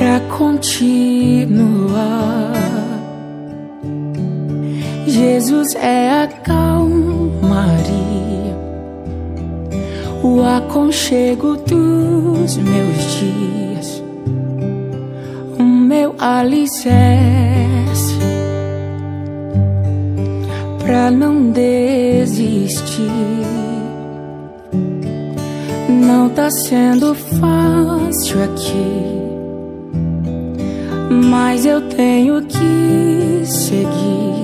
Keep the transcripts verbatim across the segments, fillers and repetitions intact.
pra continuar. Jesus é a calmaria, o aconchego dos meus dias, o meu alicerce pra não desistir. Não tá sendo fácil aqui, mas eu tenho que seguir.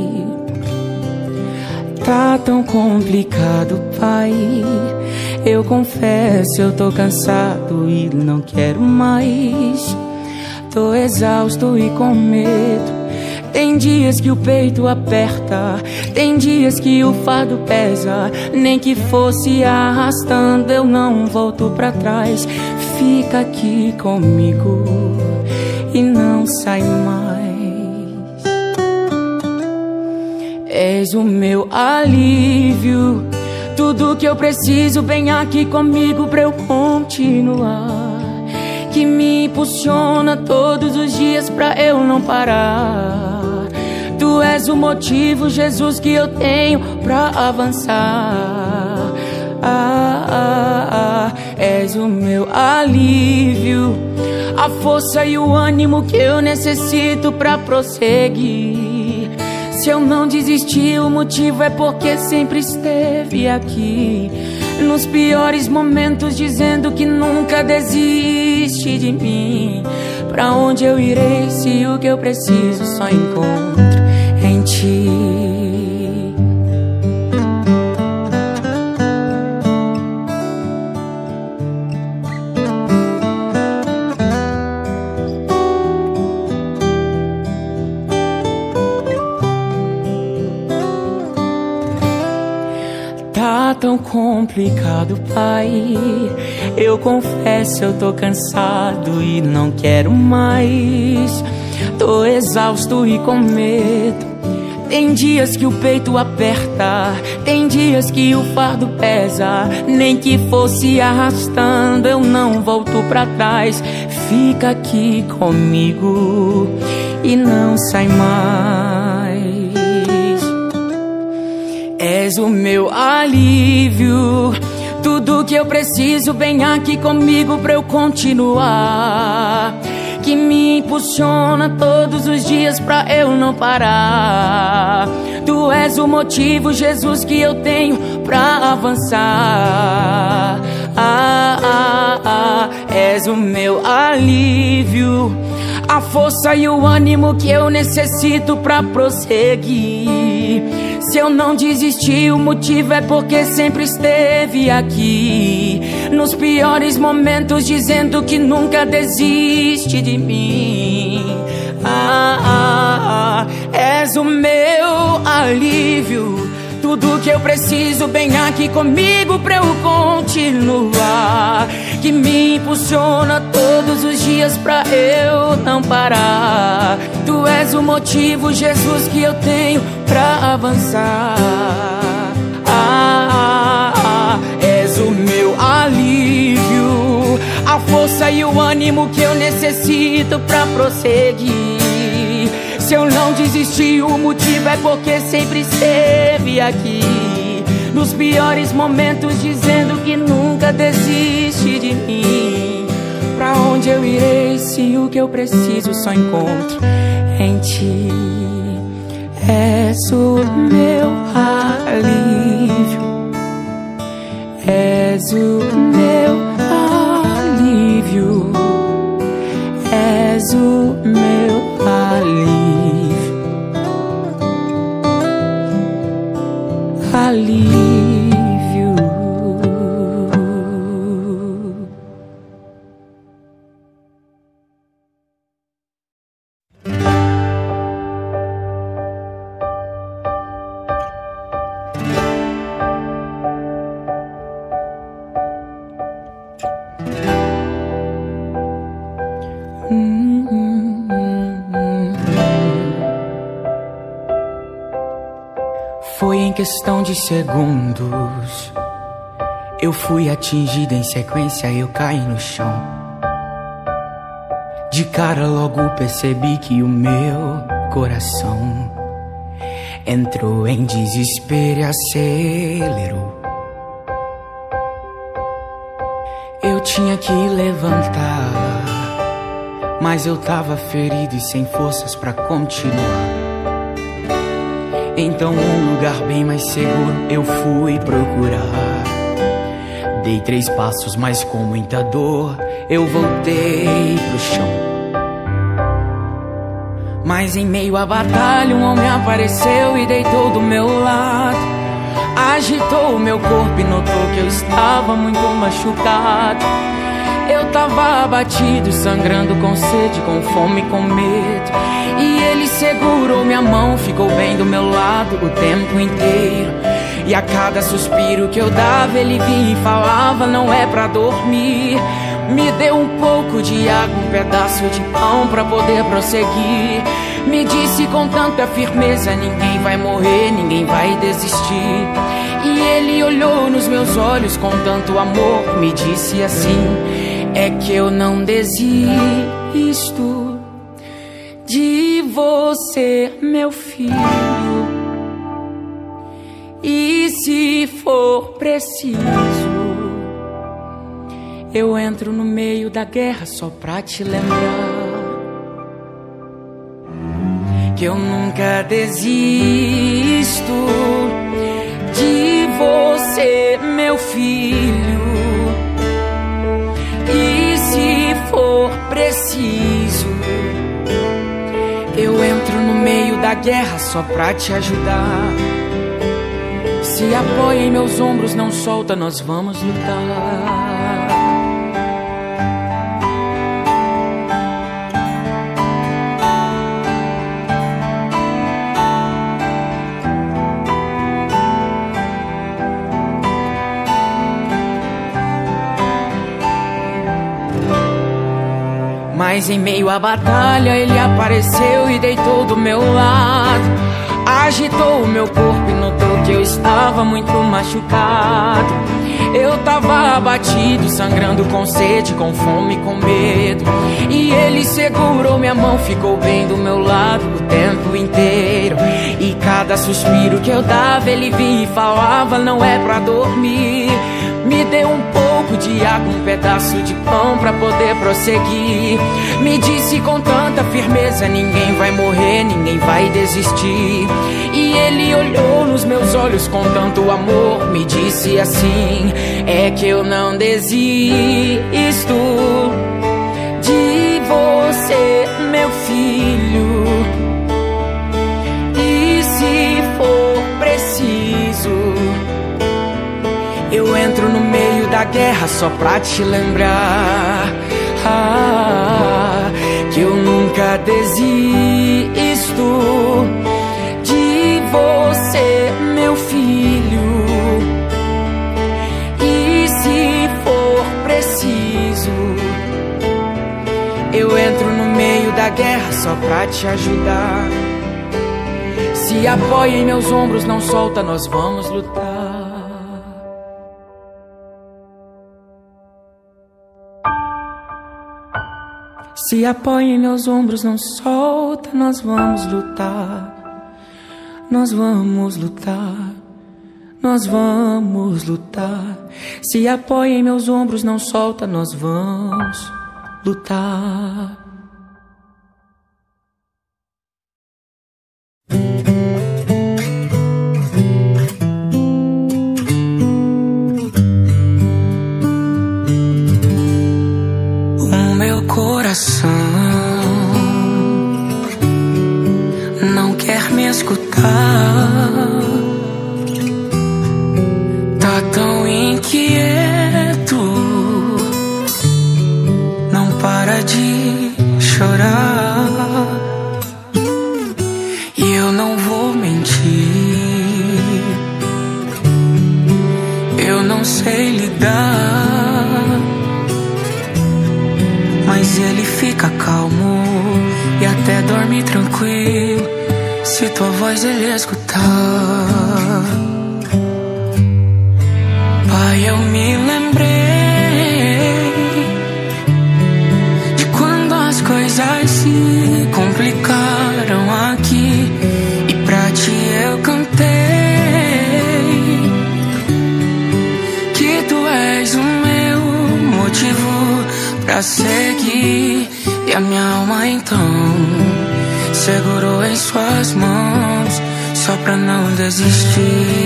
Tá tão complicado, Pai, eu confesso, eu tô cansado e não quero mais. Tô exausto e com medo. Tem dias que o peito aperta, tem dias que o fardo pesa. Nem que fosse arrastando, eu não volto pra trás. Fica aqui comigo e não sai mais. És o meu alívio, tudo que eu preciso, vem aqui comigo pra eu continuar. Que me impulsiona todos os dias pra eu não parar. Tu és o motivo, Jesus, que eu tenho pra avançar. Ah, ah, ah, és o meu alívio, a força e o ânimo que eu necessito pra prosseguir. Se eu não desisti, o motivo é porque sempre esteve aqui. Nos piores momentos, dizendo que nunca desiste de mim. Pra onde eu irei se o que eu preciso só encontro em ti? Tá tão complicado, Pai, eu confesso, eu tô cansado e não quero mais. Tô exausto e com medo. Tem dias que o peito aperta, tem dias que o fardo pesa. Nem que fosse arrastando, eu não volto pra trás. Fica aqui comigo e não sai mais. És o meu alívio, tudo que eu preciso, vem aqui comigo pra eu continuar. Que me impulsiona todos os dias pra eu não parar. Tu és o motivo, Jesus, que eu tenho pra avançar. Ah, ah, ah, és o meu alívio, a força e o ânimo que eu necessito pra prosseguir. Se eu não desisti, o motivo é porque sempre esteve aqui. Nos piores momentos, dizendo que nunca desiste de mim. Ah, ah, ah, és o meu alívio, tudo que eu preciso, vem aqui comigo pra eu continuar. Que me impulsiona todos os dias pra eu não parar. Tu és o motivo, Jesus, que eu tenho pra avançar. Ah, ah, ah, és o meu alívio, a força e o ânimo que eu necessito pra prosseguir. Se eu não desisti, o motivo é porque sempre esteve aqui. Nos piores momentos, dizendo que nunca desiste de mim. Pra onde eu irei se o que eu preciso só encontro em ti? És o meu alívio, és o meu alívio, és o meu alívio, alívio. Foi em questão de segundos, eu fui atingido em sequência, eu caí no chão. De cara logo percebi que o meu coração entrou em desespero e acelerou. Eu tinha que levantar, mas eu tava ferido e sem forças pra continuar. Então um lugar bem mais seguro eu fui procurar. Dei três passos, mas com muita dor eu voltei pro chão. Mas em meio à batalha um homem apareceu e deitou do meu lado. Agitou o meu corpo e notou que eu estava muito machucado. Eu tava abatido, sangrando com sede, com fome, com medo. E ele segurou minha mão, ficou bem do meu lado o tempo inteiro. E a cada suspiro que eu dava ele vinha e falava: não é pra dormir. Me deu um pouco de água, um pedaço de pão pra poder prosseguir. Me disse com tanta firmeza: ninguém vai morrer, ninguém vai desistir. E ele olhou nos meus olhos com tanto amor, me disse assim: é que eu não desisto de você, meu filho. E se for preciso, eu entro no meio da guerra só pra te lembrar que eu nunca desisto de você, meu filho. E se for preciso, eu entro no meio da guerra só pra te ajudar. Se apoia em meus ombros, não solta, nós vamos lutar. Mas em meio à batalha ele apareceu e deitou do meu lado. Agitou o meu corpo e notou que eu estava muito machucado. Eu tava abatido, sangrando com sede, com fome, com medo. E ele segurou minha mão, ficou bem do meu lado o tempo inteiro. E cada suspiro que eu dava ele vinha e falava: não é pra dormir. Me deu um pouco de água, um pedaço de pão pra poder prosseguir. Me disse com tanta firmeza: ninguém vai morrer, ninguém vai desistir. E ele olhou nos meus olhos com tanto amor, me disse assim: é que eu não desisto de você, meu filho. E se for preciso, eu entro no meio da guerra só pra te lembrar ah, que eu nunca desisto de você, meu filho. E se for preciso, eu entro no meio da guerra só pra te ajudar. Se apoia em meus ombros, não solta, nós vamos lutar. Se apoia em meus ombros, não solta, nós vamos lutar. Nós vamos lutar, nós vamos lutar. Se apoia em meus ombros, não solta, nós vamos lutar. O meu coração não quer me escutar. Tá tão inquieto, não para de chorar. E eu não vou mentir, eu não sei lidar. Mas ele fica calmo e até dorme tranquilo se tua voz ele escutar. Pai, eu me lembrei de quando as coisas coisas se complicaram aqui e pra ti eu cantei que tu és o meu motivo pra seguir, e a minha alma então segurou em suas mãos só pra não desistir.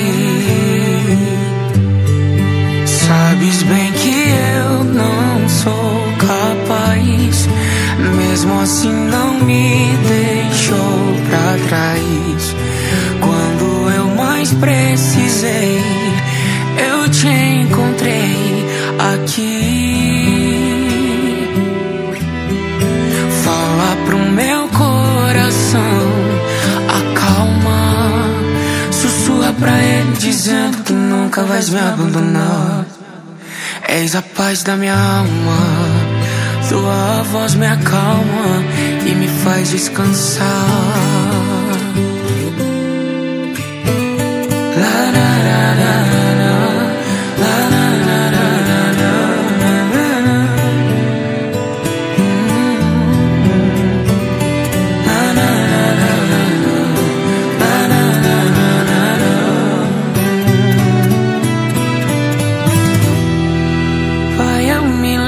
Sabes bem que eu não sou capaz, mesmo assim não me deixou pra trás. Quando eu mais precisei, eu te encontrei aqui. Fala pro meu coração, acalma, sussurra pra ele dizendo que nunca vais me abandonar. És a paz da minha alma, tua voz me acalma e me faz descansar. La, la, la, la, la, la, la, la, la, la, la, la. La, la, la, la, la, la, la, la, la, la. Pai, eu me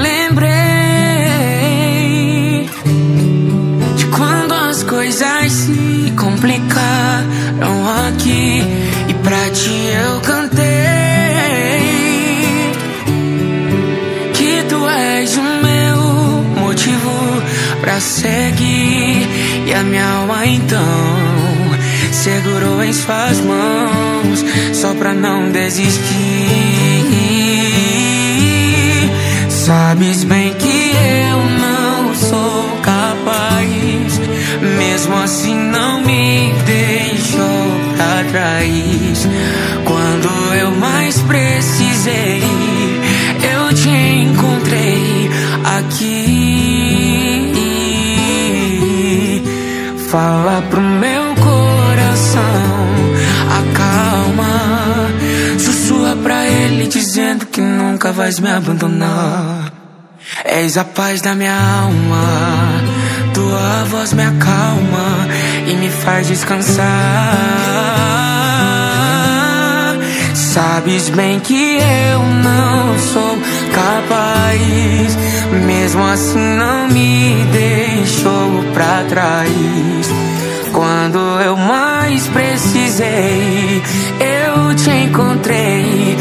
lembrei de quando as coisas se complicaram aqui e pra ti eu cantei que tu és o meu motivo pra seguir, e a minha alma então segurou em suas mãos só pra não desistir. Sabes bem que eu não sou capaz, mesmo assim não me deixou pra trás. Quando eu mais precisei, eu te encontrei aqui. Fala pro meu coração, acalma, sussurra pra ele dizendo que nunca vais me abandonar. És a paz da minha alma, tua voz me acalma e me faz descansar. Sabes bem que eu não sou capaz, mesmo assim não me deixou pra trás. Quando eu mais precisei, eu te encontrei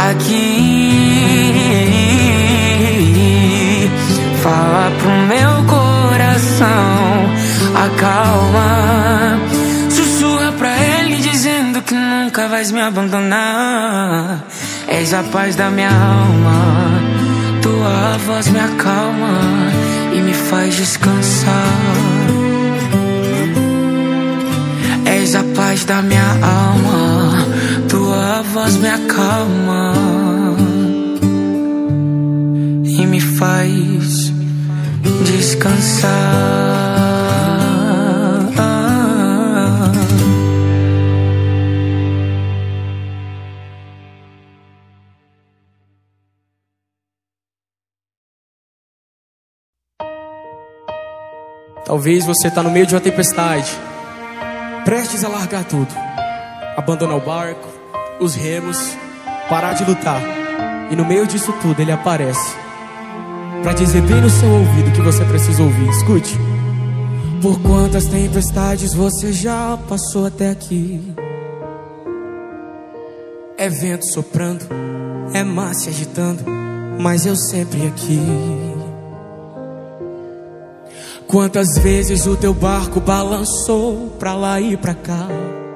aqui. Fala pro meu coração, acalma, sussurra pra ele dizendo que nunca vais me abandonar. És a paz da minha alma, tua voz me acalma e me faz descansar. És a paz da minha alma, tua voz me acalma e me faz descansar. Talvez você está no meio de uma tempestade, prestes a largar tudo, abandonar o barco, os remos, parar de lutar. E no meio disso tudo ele aparece para dizer bem no seu ouvido que você precisa ouvir. Escute. Por quantas tempestades você já passou até aqui? É vento soprando, é mar se agitando, mas eu sempre aqui. Quantas vezes o teu barco balançou pra lá e pra cá,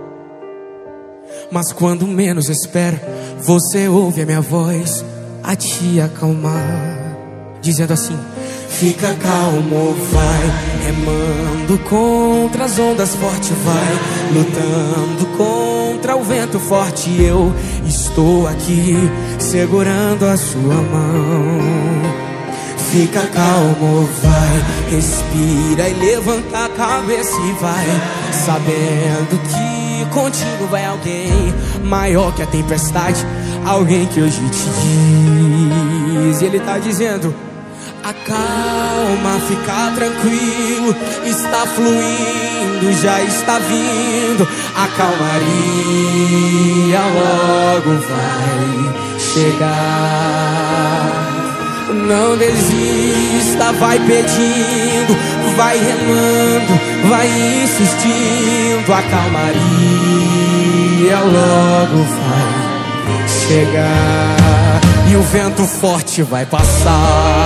mas quando menos espera, você ouve a minha voz a te acalmar, dizendo assim: fica calmo, vai remando contra as ondas forte, vai lutando contra o vento forte. Eu estou aqui segurando a sua mão. Fica calmo, vai, respira e levanta a cabeça e vai, sabendo que contigo vai alguém maior que a tempestade, alguém que hoje te diz. E ele tá dizendo: acalma, fica tranquilo, tranquilo, está fluindo, já está vindo. A calmaria logo vai chegar. Não desista, vai pedindo, vai remando, vai insistindo. A calmaria logo vai chegar. E o vento forte vai passar.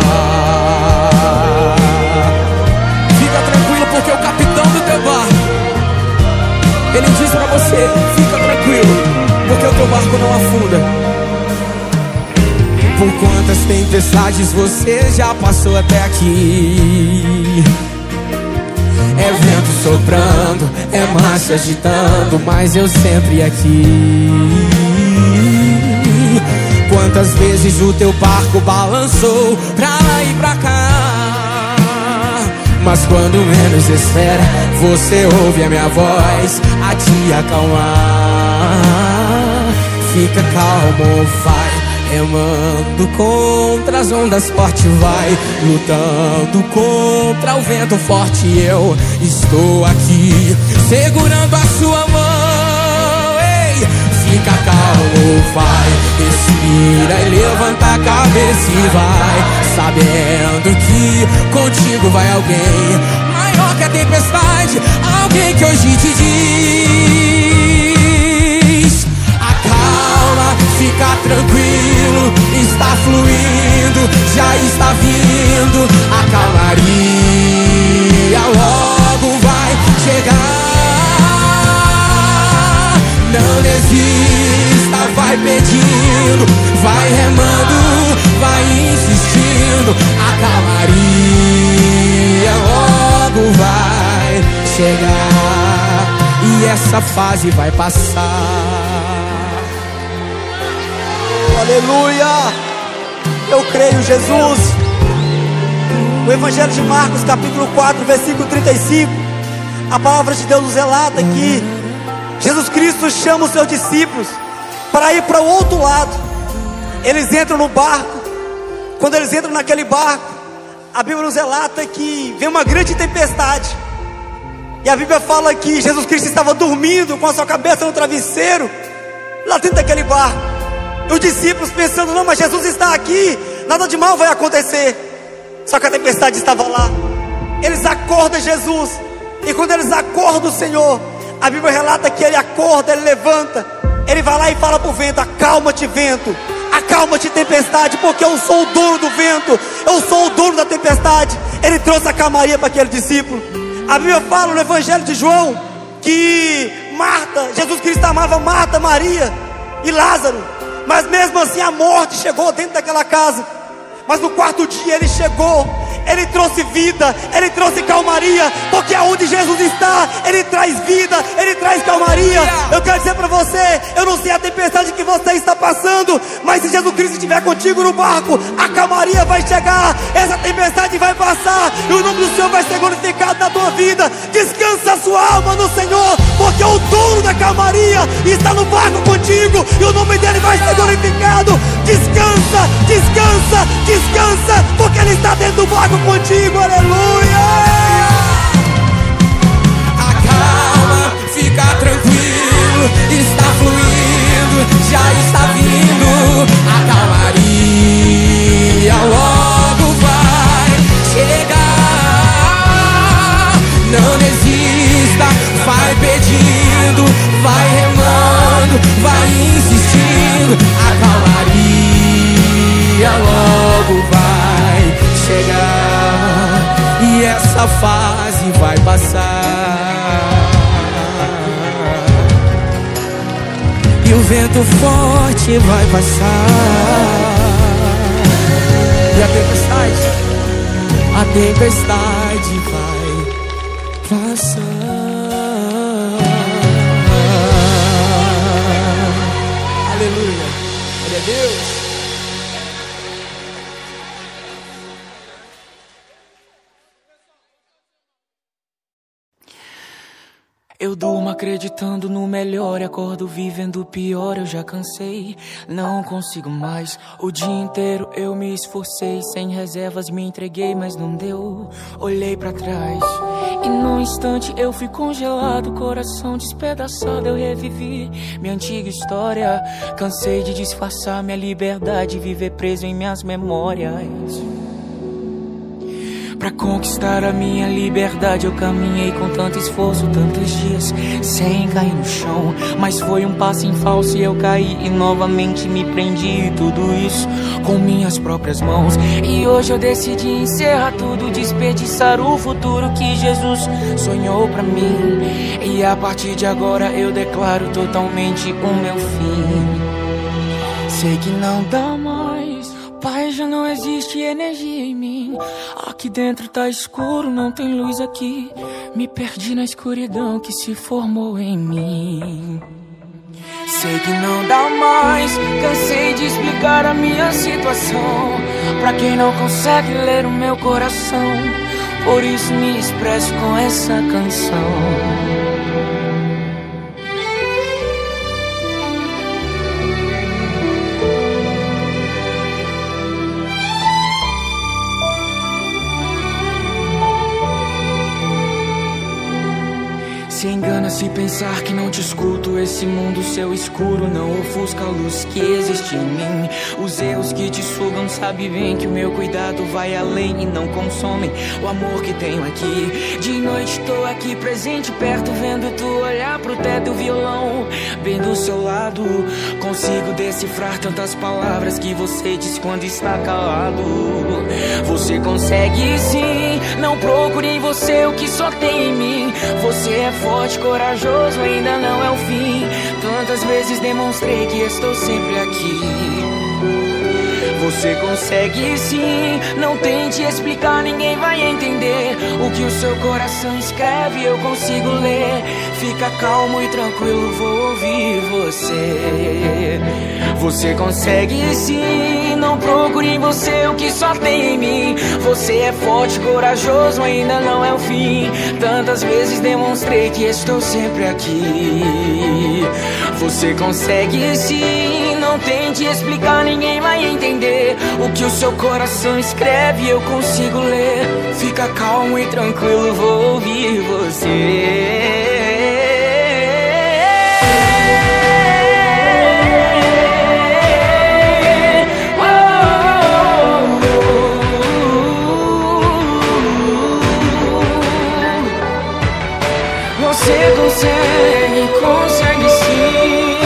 Fica tranquilo, porque o capitão do teu barco, ele diz pra você: fica tranquilo, porque o teu barco não afunda. Por quantas tempestades você já passou até aqui? É vento soprando, é mar se agitando, mas eu sempre aqui. Quantas vezes o teu barco balançou pra lá e pra cá, mas quando menos espera, você ouve a minha voz a te acalmar. Fica calmo, vai remando contra as ondas forte, vai lutando contra o vento forte. Eu estou aqui segurando a sua mão. Ei, fica calmo, vai, respira e levanta a cabeça e vai, sabendo que contigo vai alguém maior que a tempestade, alguém que hoje te diz: acalma, fica tranquilo, está fluindo, já está vindo. A calmaria logo vai chegar. Não desista, vai pedindo, vai remando, vai insistindo. A calmaria logo vai chegar. E essa fase vai passar. Aleluia! Eu creio, Jesus. O Evangelho de Marcos, capítulo quatro, versículo trinta e cinco. A palavra de Deus nos relata que Jesus Cristo chama os seus discípulos para ir para o outro lado. Eles entram no barco. Quando eles entram naquele barco, a Bíblia nos relata que vem uma grande tempestade. E a Bíblia fala que Jesus Cristo estava dormindo com a sua cabeça no travesseiro, lá dentro daquele barco. E os discípulos pensando: não, mas Jesus está aqui, nada de mal vai acontecer. Só que a tempestade estava lá. Eles acordam Jesus. E quando eles acordam o Senhor, a Bíblia relata que ele acorda, ele levanta, ele vai lá e fala para o vento: acalma-te, vento, acalma-te, tempestade, porque eu sou o dono do vento, eu sou o dono da tempestade. Ele trouxe a calmaria para aquele discípulo. A Bíblia fala no Evangelho de João que Marta, Jesus Cristo amava Marta, Maria e Lázaro, mas mesmo assim a morte chegou dentro daquela casa. Mas no quarto dia ele chegou, ele trouxe vida, ele trouxe calmaria, porque aonde Jesus está, ele traz vida, ele traz calmaria. Eu quero dizer para você, eu não sei a tempestade que você está passando, mas se Jesus Cristo estiver contigo no barco, a calmaria vai chegar, essa tempestade vai passar, e o nome do Senhor vai ser glorificado na tua vida. Descansa a sua alma no Senhor, porque o dono da calmaria está no barco contigo, e o nome dele vai ser glorificado. Descansa, descansa, descansa, porque ele está dentro do barco contigo. Aleluia! Acalma, fica tranquilo, está fluindo, já está vindo. A calmaria logo vai chegar. Não desista, vai pedindo, vai remando, vai insistindo. A calmaria logo vai chegar. E essa fase vai passar. E o vento forte vai passar. E a tempestade, a tempestade vai passar. Aleluia. Glória a Deus. Eu durmo acreditando no melhor e acordo vivendo o pior. Eu já cansei, não consigo mais. O dia inteiro eu me esforcei, sem reservas me entreguei, mas não deu. Olhei pra trás E num instante eu fui congelado, coração despedaçado, eu revivi minha antiga história. Cansei de disfarçar minha liberdade, viver preso em minhas memórias. Pra conquistar a minha liberdade eu caminhei com tanto esforço, tantos dias sem cair no chão. Mas foi um passo em falso e eu caí e novamente me prendi. Tudo isso com minhas próprias mãos. E hoje eu decidi encerrar tudo, desperdiçar o futuro que Jesus sonhou pra mim. E a partir de agora eu declaro totalmente o meu fim. Sei que não dá mais, Pai, já não existe energia em mim. Aqui dentro tá escuro, não tem luz aqui. Me perdi na escuridão que se formou em mim. Sei que não dá mais, cansei de explicar a minha situação pra quem não consegue ler o meu coração. Por isso me expresso com essa canção. Se engana se pensar que não te escuto. Esse mundo seu escuro não ofusca a luz que existe em mim. Os erros que te sugam, sabe bem que o meu cuidado vai além e não consomem o amor que tenho aqui. De noite tô aqui presente, perto, vendo tu olhar pro teto do violão bem do seu lado. Consigo decifrar tantas palavras que você diz quando está calado. Você consegue sim, não procure em você o que só tem em mim. Você é forte, corajoso, ainda não é o fim. Tantas vezes demonstrei que estou sempre aqui. Você consegue sim, não tente explicar, ninguém vai entender. O que o seu coração escreve eu consigo ler. Fica calmo e tranquilo, vou ouvir você. Você consegue sim, não procure em você o que só tem em mim. Você é forte, corajoso, ainda não é o fim. Tantas vezes demonstrei que estou sempre aqui. Você consegue sim, não tente explicar, ninguém vai entender. O que o seu coração escreve eu consigo ler. Fica calmo e tranquilo, vou ouvir você. Você consegue, consegue sim.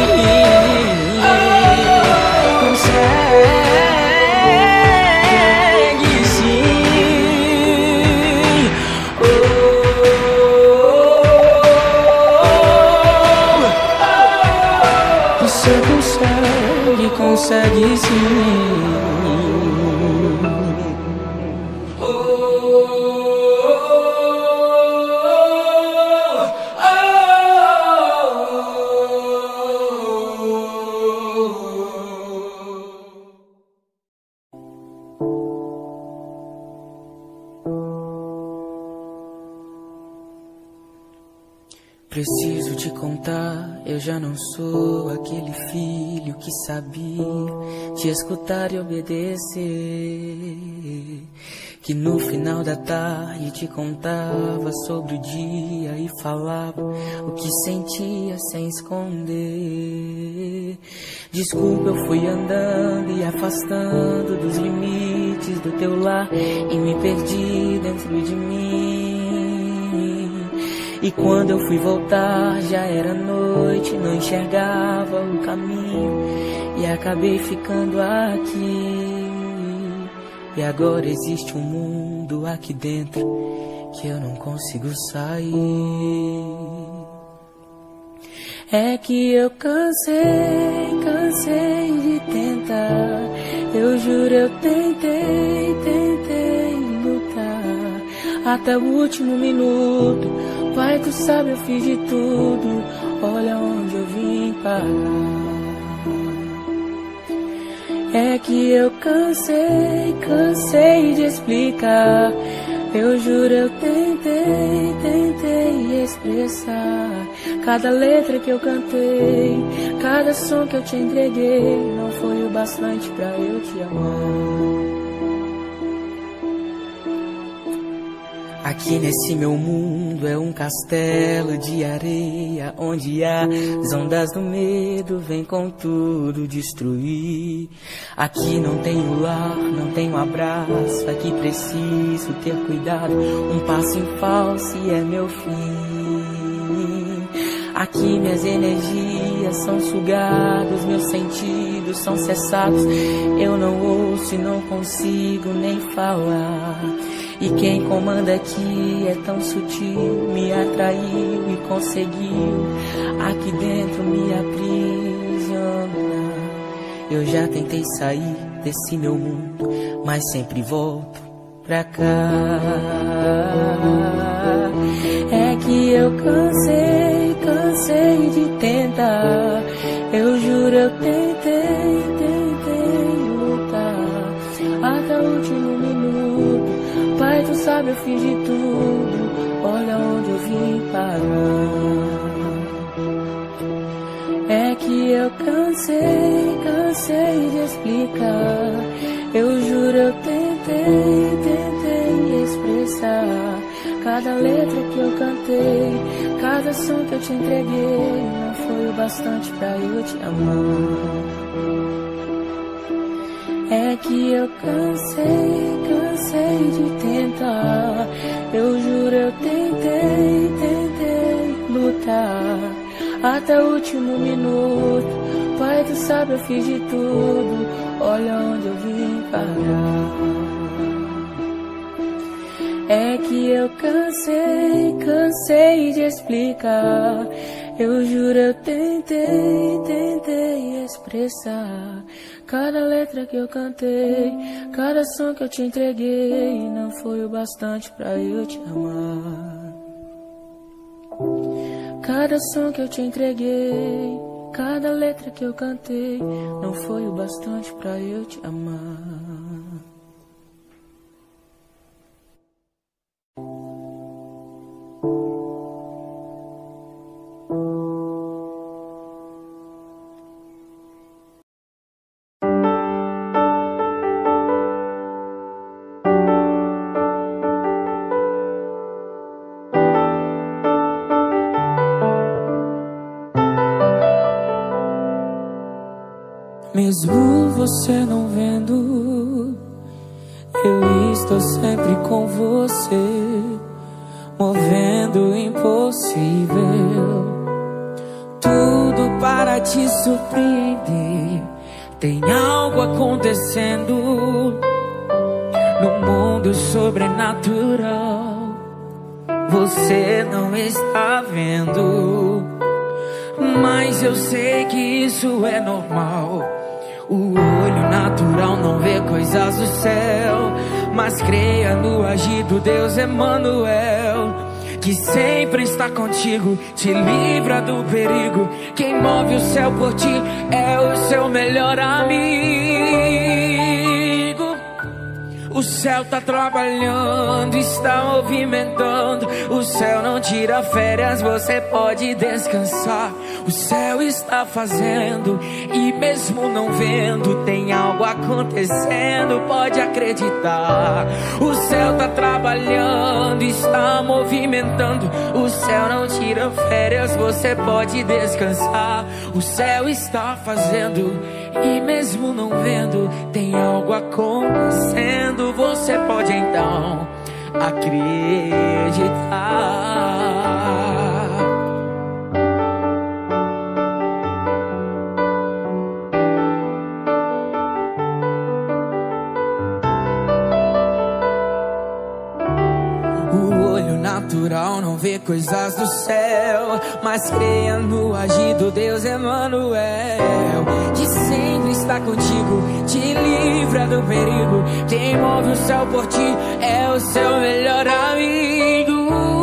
Consegue sim. Oh, oh, oh. Você consegue, consegue sim. Preciso te contar, eu já não sou aquele filho que sabia te escutar e obedecer. Que no final da tarde te contava sobre o dia e falava o que sentia sem esconder. Desculpa, eu fui andando e afastando dos limites do teu lar e me perdi dentro de mim. E quando eu fui voltar já era noite, não enxergava o caminho e acabei ficando aqui. E agora existe um mundo aqui dentro que eu não consigo sair. É que eu cansei, cansei de tentar. Eu juro, eu tentei, tentei lutar até o último minuto. Pai, tu sabe, eu fiz de tudo. Olha onde eu vim parar. É que eu cansei, cansei de explicar. Eu juro, eu tentei, tentei expressar. Cada letra que eu cantei, cada som que eu te entreguei, não foi o bastante pra eu te amar. Aqui nesse meu mundo é um castelo de areia, onde as ondas do medo vêm com tudo destruir. Aqui não tenho lar, não tenho abraço, aqui preciso ter cuidado. Um passo em falso e é meu fim. Aqui minhas energias são sugadas, meus sentidos são cessados. Eu não ouço e não consigo nem falar. E quem comanda aqui é tão sutil, me atraiu e conseguiu aqui dentro me aprisionar. Eu já tentei sair desse meu mundo, mas sempre volto pra cá. É que eu cansei, cansei de tentar. Eu juro, eu tentei, tentei lutar até o último minuto. Pai, tu sabe, eu fiz de tudo. Olha onde eu vim parar. É que eu cansei, cansei de explicar. Eu juro, eu tentei, tentei expressar. Cada letra que eu cantei, cada som que eu te entreguei, não foi o bastante pra eu te amar. É que eu cansei, cansei de tentar. Eu juro, eu tentei, tentei lutar até o último minuto. Pai, tu sabe, eu fiz de tudo. Olha onde eu vim parar. É que eu cansei, cansei de explicar. Eu juro, eu tentei, tentei expressar. Cada letra que eu cantei, cada som que eu te entreguei, não foi o bastante pra eu te amar. Cada som que eu te entreguei, cada letra que eu cantei, não foi o bastante pra eu te amar. Mesmo você não vendo, eu estou sempre com você, movendo o impossível. Tudo para te surpreender. Tem algo acontecendo no mundo sobrenatural. Você não está vendo, mas eu sei que isso é normal. O olho natural não vê coisas do céu, mas creia no agir do Deus Emanuel, que sempre está contigo, te livra do perigo. Quem move o céu por ti é o seu melhor amigo. O céu tá trabalhando, está movimentando. O céu não tira férias, você pode descansar. O céu está fazendo, e mesmo não vendo, tem algo acontecendo, pode acreditar. O céu tá trabalhando, está movimentando. O céu não tira férias, você pode descansar. O céu está fazendo, e mesmo não vendo, tem algo acontecendo, você pode então acreditar. O olho natural não vê coisas do céu, mas creia no agir do Deus Emanuel, que sempre está contigo, te livra do perigo. Quem move o céu por ti é o seu melhor amigo.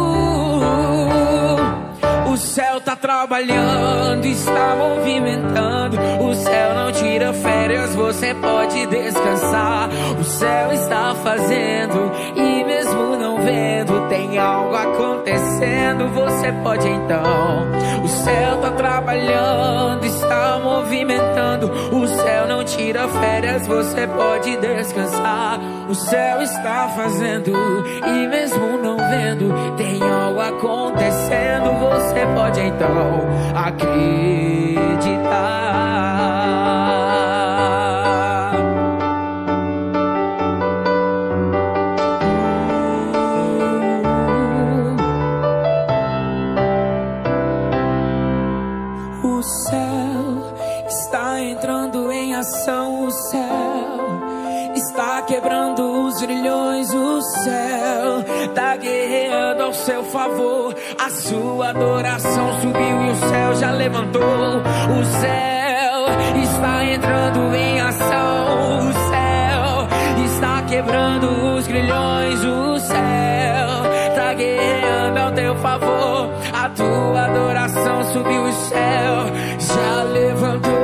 O céu tá trabalhando, está movimentando. O céu não tira férias, você pode descansar. O céu está fazendo, e mesmo não vendo, tem tem algo acontecendo, você pode então. O céu tá trabalhando, está movimentando. O céu não tira férias, você pode descansar. O céu está fazendo, e mesmo não vendo, tem algo acontecendo, você pode então acreditar. O céu está entrando em ação, o céu está quebrando os grilhões, o céu está guerreando ao seu favor. A sua adoração subiu e o céu já levantou. O céu está entrando em ação, o céu está quebrando os grilhões, o céu está guerreando ao teu favor. A tua adoração subiu e o céu já levantou.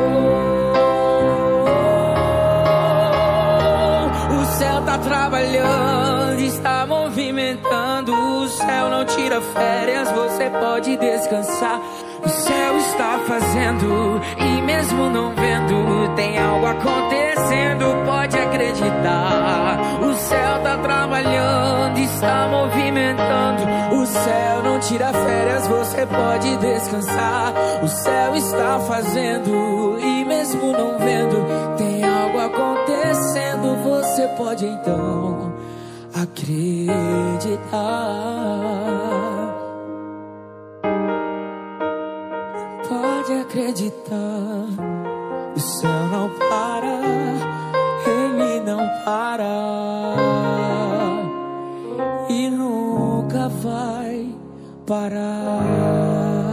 O céu tá trabalhando, está movimentando. O céu não tira férias, você pode descansar. O céu está fazendo, e mesmo não vendo, tem algo acontecendo, pode acreditar. O céu tá trabalhando, está movimentando. O céu não tira férias, você pode descansar. O céu está fazendo, e mesmo não vendo, tem algo acontecendo, você pode então acreditar. Pode acreditar. O céu não para, ele não para, e nunca vai parar.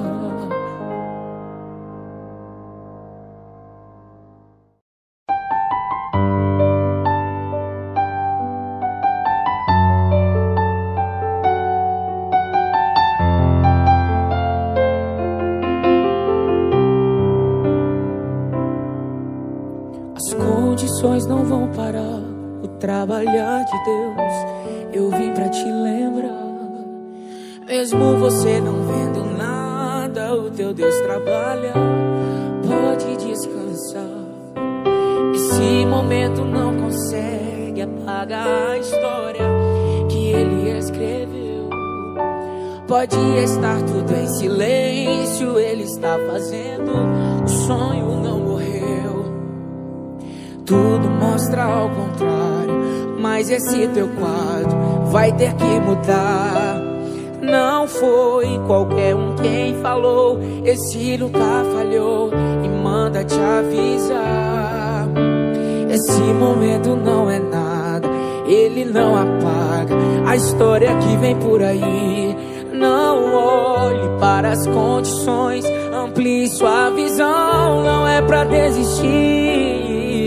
Não vão parar o trabalhar de Deus. Eu vim pra te lembrar. Mesmo você não vendo nada, o teu Deus trabalha. Pode descansar. Esse momento não consegue apagar a história que ele escreveu. Pode estar tudo em silêncio, ele está fazendo. O sonho não morreu. Tudo mostra ao contrário, mas esse teu quadro vai ter que mudar. Não foi qualquer um quem falou, esse nunca falhou e manda te avisar. Esse momento não é nada, ele não apaga a história que vem por aí. Não olhe para as condições, amplie sua visão, não é pra desistir.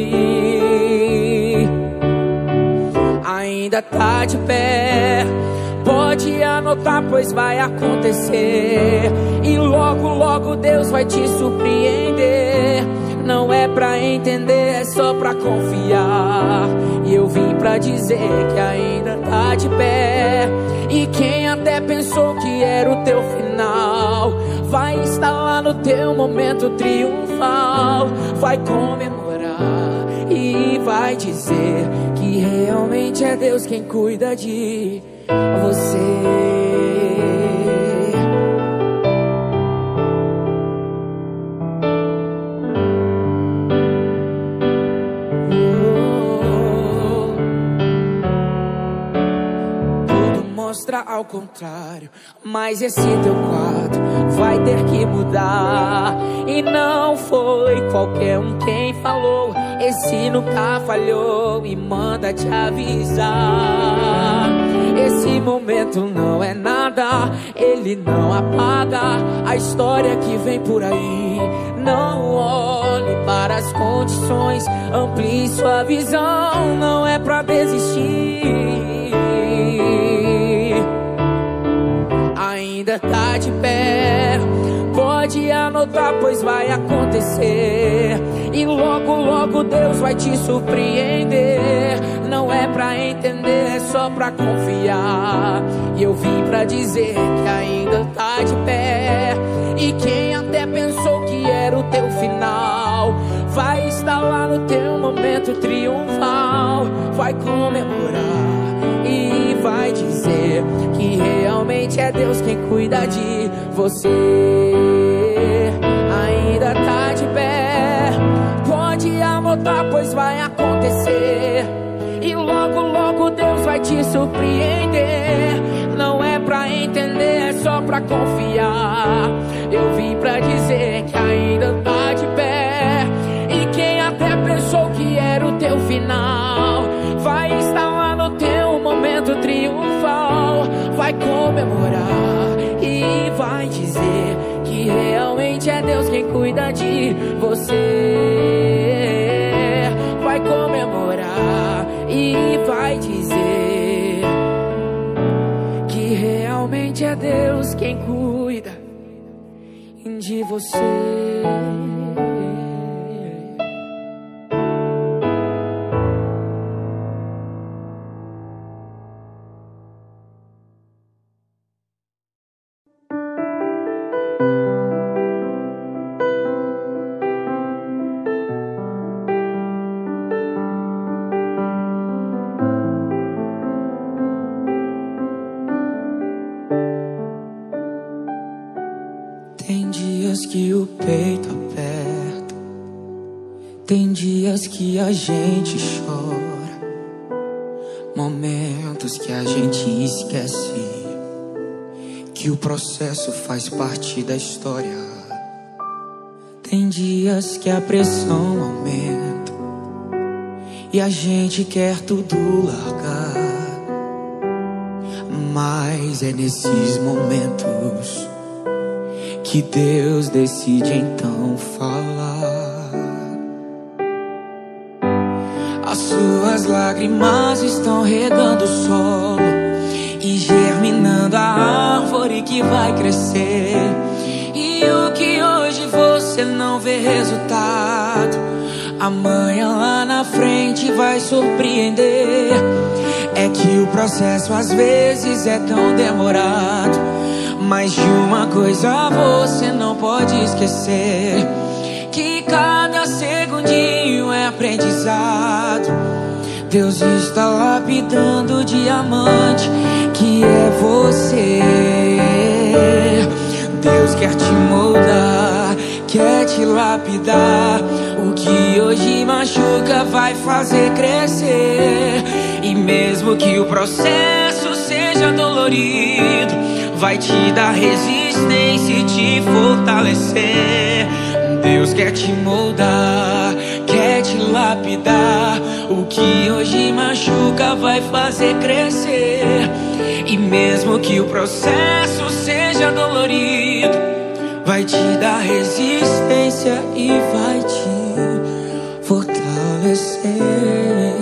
Ainda tá de pé, pode anotar, pois vai acontecer. E logo, logo Deus vai te surpreender. Não é pra entender, é só pra confiar. E eu vim pra dizer que ainda tá de pé. E quem até pensou que era o teu final, vai estar lá no teu momento triunfal. Vai comemorar e vai dizer que realmente é Deus quem cuida de você. Mostra ao contrário, mas esse teu quadro vai ter que mudar. E não foi qualquer um quem falou, esse nunca falhou e manda te avisar. Esse momento não é nada, ele não apaga a história que vem por aí. Não olhe para as condições, amplie sua visão, não é pra desistir. Ainda tá de pé, pode anotar, pois vai acontecer. E logo, logo Deus vai te surpreender. Não é pra entender, é só pra confiar. E eu vim pra dizer que ainda tá de pé. E quem até pensou que era o teu final vai estar lá no teu momento triunfal. Vai comemorar e vai dizer que realmente é Deus quem cuida de você. Ainda tá de pé, pode anotar, pois vai acontecer. E logo, logo Deus vai te surpreender. Não é pra entender, é só pra confiar. Eu vim pra dizer que ainda tá de pé. E quem até pensou que era o teu final vai estar lá no teu momento triunfal. Vai comemorar e vai dizer que realmente é Deus quem cuida de você. Vai comemorar e vai dizer que realmente é Deus quem cuida de você. Tem dias que o peito aperta, tem dias que a gente chora, momentos que a gente esquece que o processo faz parte da história. Tem dias que a pressão aumenta e a gente quer tudo largar, mas é nesses momentos que Deus decide então falar. As suas lágrimas estão regando o solo e germinando a árvore que vai crescer. E o que hoje você não vê resultado, amanhã lá na frente vai surpreender. É que o processo às vezes é tão demorado, mas de uma coisa você não pode esquecer, que cada segundinho é aprendizado. Deus está lapidando o diamante que é você. Deus quer te moldar, quer te lapidar. O que hoje machuca vai fazer crescer. E mesmo que o processo seja dolorido, vai te dar resistência e te fortalecer. Deus quer te moldar, quer te lapidar. O que hoje machuca vai fazer crescer. E mesmo que o processo seja dolorido, vai te dar resistência e vai te fortalecer.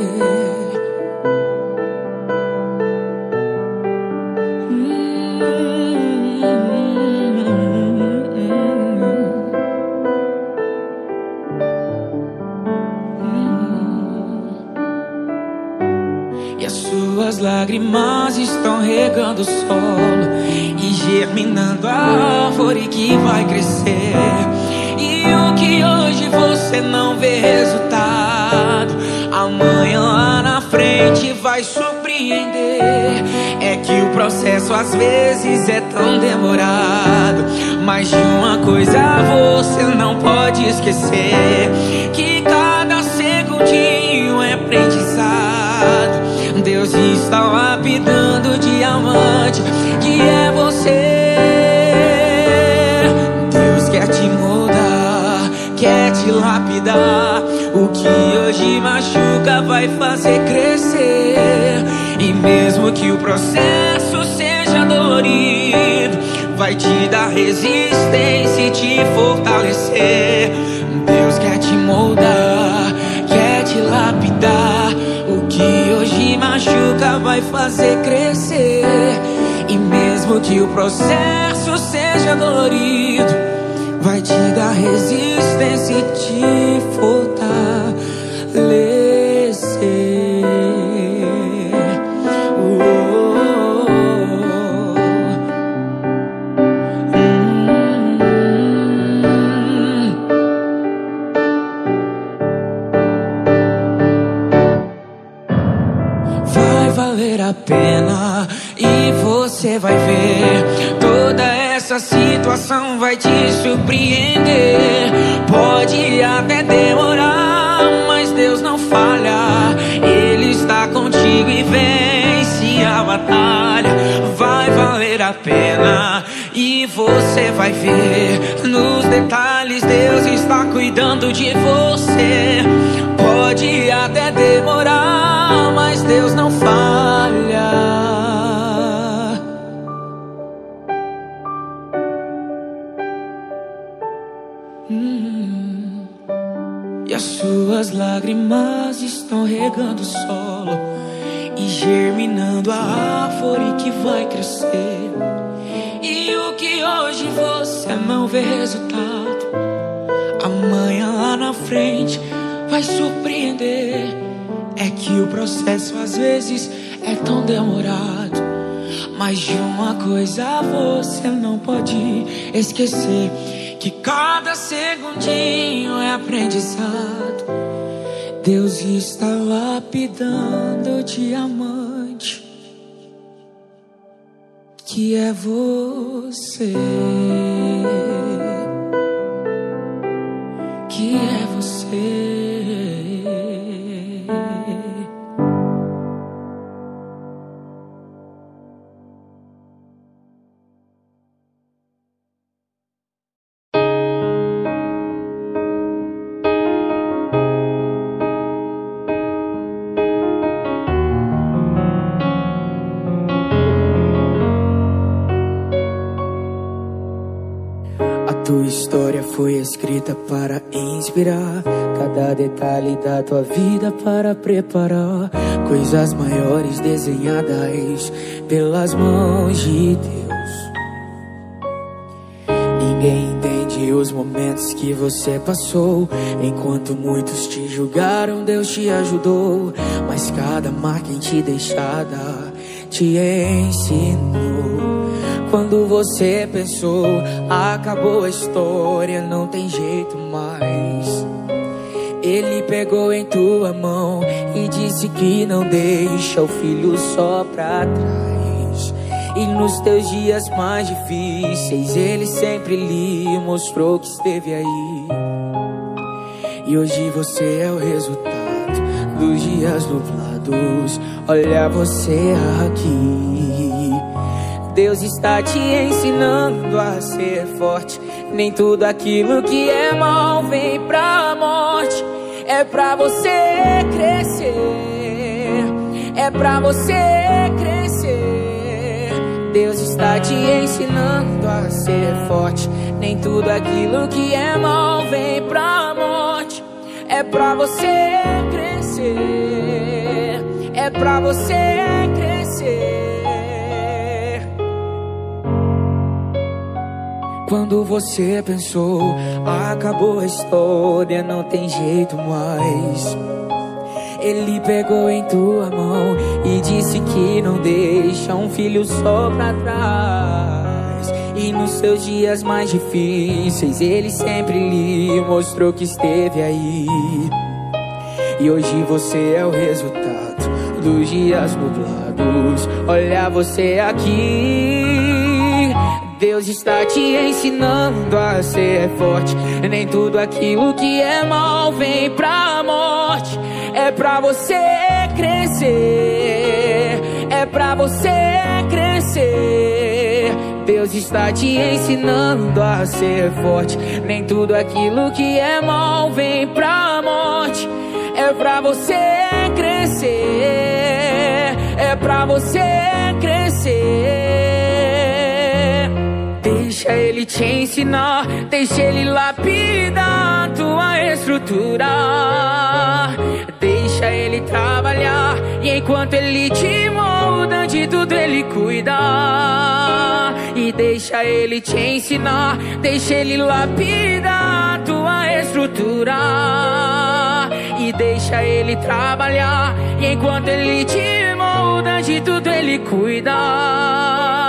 Suas lágrimas estão regando o solo e germinando a árvore que vai crescer. E o que hoje você não vê resultado, amanhã lá na frente vai surpreender. É que o processo às vezes é tão demorado, mas de uma coisa você não pode esquecer, que cada segundinho é aprendizado. Deus está lapidando o diamante que é você. Deus quer te moldar, quer te lapidar. O que hoje machuca vai fazer crescer. E mesmo que o processo seja dolorido, vai te dar resistência e te fortalecer. Deus quer te moldar, quer te lapidar. O que hoje machuca vai fazer crescer. E mesmo que o processo seja dolorido, vai te dar resistência e te fortalecer. essa situação vai te surpreender. Pode até demorar, mas Deus não falha. Ele está contigo e vence a batalha. Vai valer a pena e você vai ver. Nos detalhes Deus está cuidando de você. Pode até demorar, mas Deus não falha. Hum. E as suas lágrimas estão regando o solo e germinando a árvore que vai crescer. E o que hoje você não vê resultado, amanhã lá na frente vai surpreender. É que o processo às vezes é tão demorado, mas de uma coisa você não pode esquecer, que cada segundinho é aprendizado. Deus está lapidando o diamante que é você, que é você. Tua história foi escrita para inspirar, cada detalhe da tua vida para preparar coisas maiores desenhadas pelas mãos de Deus. Ninguém entende os momentos que você passou, enquanto muitos te julgaram, Deus te ajudou. Mas cada marca em ti deixada te ensinou. Quando você pensou, acabou a história, não tem jeito mais, Ele pegou em tua mão e disse que não deixa o filho só pra trás. E nos teus dias mais difíceis, Ele sempre lhe mostrou que esteve aí. E hoje você é o resultado dos dias nublados. Olha você aqui. Deus está te ensinando a ser forte. Nem tudo aquilo que é mal vem pra morte. É pra você crescer, é pra você crescer. Deus está te ensinando a ser forte. Nem tudo aquilo que é mal vem pra morte. É pra você crescer, é pra você crescer. Quando você pensou, acabou a história, não tem jeito mais, Ele pegou em tua mão e disse que não deixa um filho só pra trás. E nos seus dias mais difíceis, Ele sempre lhe mostrou que esteve aí. E hoje você é o resultado dos dias nublados. Olha você aqui. Deus está te ensinando a ser forte. Nem tudo aquilo que é mal vem pra morte. É pra você crescer, é pra você crescer. Deus está te ensinando a ser forte. Nem tudo aquilo que é mal vem pra morte. É pra você crescer, é pra você crescer. Deixa Ele te ensinar, deixa Ele lapidar tua estrutura. Deixa Ele trabalhar, e enquanto Ele te molda, de tudo Ele cuida. E deixa Ele te ensinar, deixa Ele lapidar tua estrutura. E deixa Ele trabalhar, e enquanto Ele te molda, de tudo Ele cuida.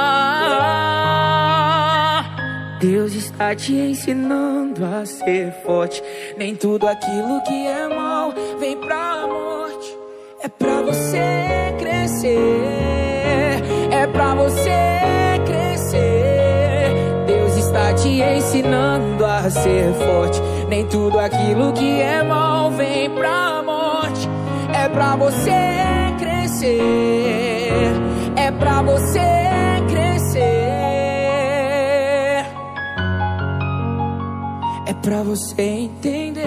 Deus está te ensinando a ser forte. Nem tudo aquilo que é mal vem pra morte. É pra você crescer, é pra você crescer. Deus te ensinando a ser forte. Nem tudo aquilo que é mal vem pra morte. É pra você crescer, é pra você crescer, é pra você entender.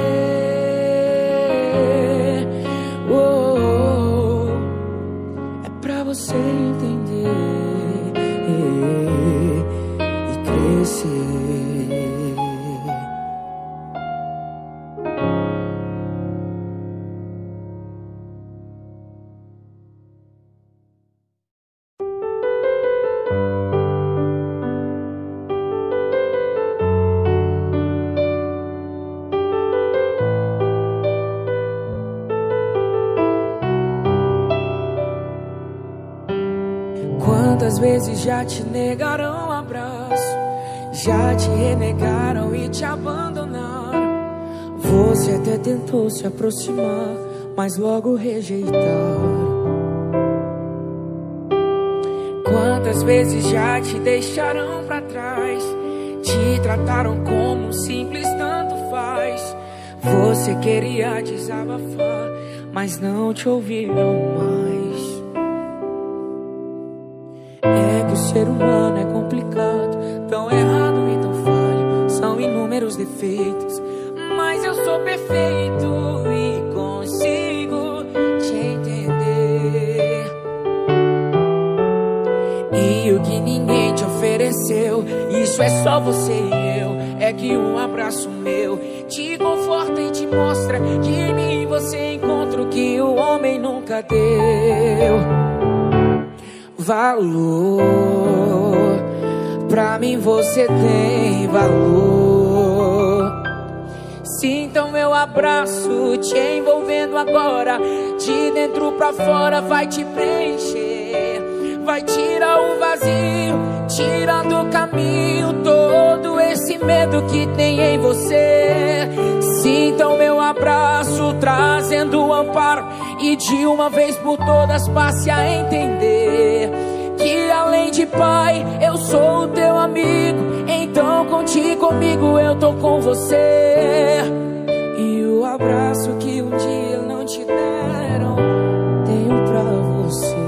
Oh, oh, oh. É pra você entender e crescer. Quantas vezes já te negaram um abraço, já te renegaram e te abandonaram. Você até tentou se aproximar, mas logo rejeitaram. Quantas vezes já te deixaram pra trás, te trataram como um simples tanto faz. Você queria desabafar, mas não te ouviram mais. É que o ser humano é complicado, tão errado e tão falho. São inúmeros defeitos, mas eu sou perfeito e consigo te entender. E o que ninguém te ofereceu, isso é só você e eu. É que um abraço meu te conforta e te mostra que em mim você encontra o que o homem nunca deu. Valor, pra mim você tem valor. Sinta o meu abraço te envolvendo agora. De dentro pra fora vai te preencher, vai tirar o vazio, tira do caminho todo esse medo que tem em você. Sinta o meu abraço trazendo o amparo e de uma vez por todas passe a entender que além de pai eu sou o teu amigo. Então conte comigo, eu tô com você. E o abraço que um dia não te deram, tenho pra você.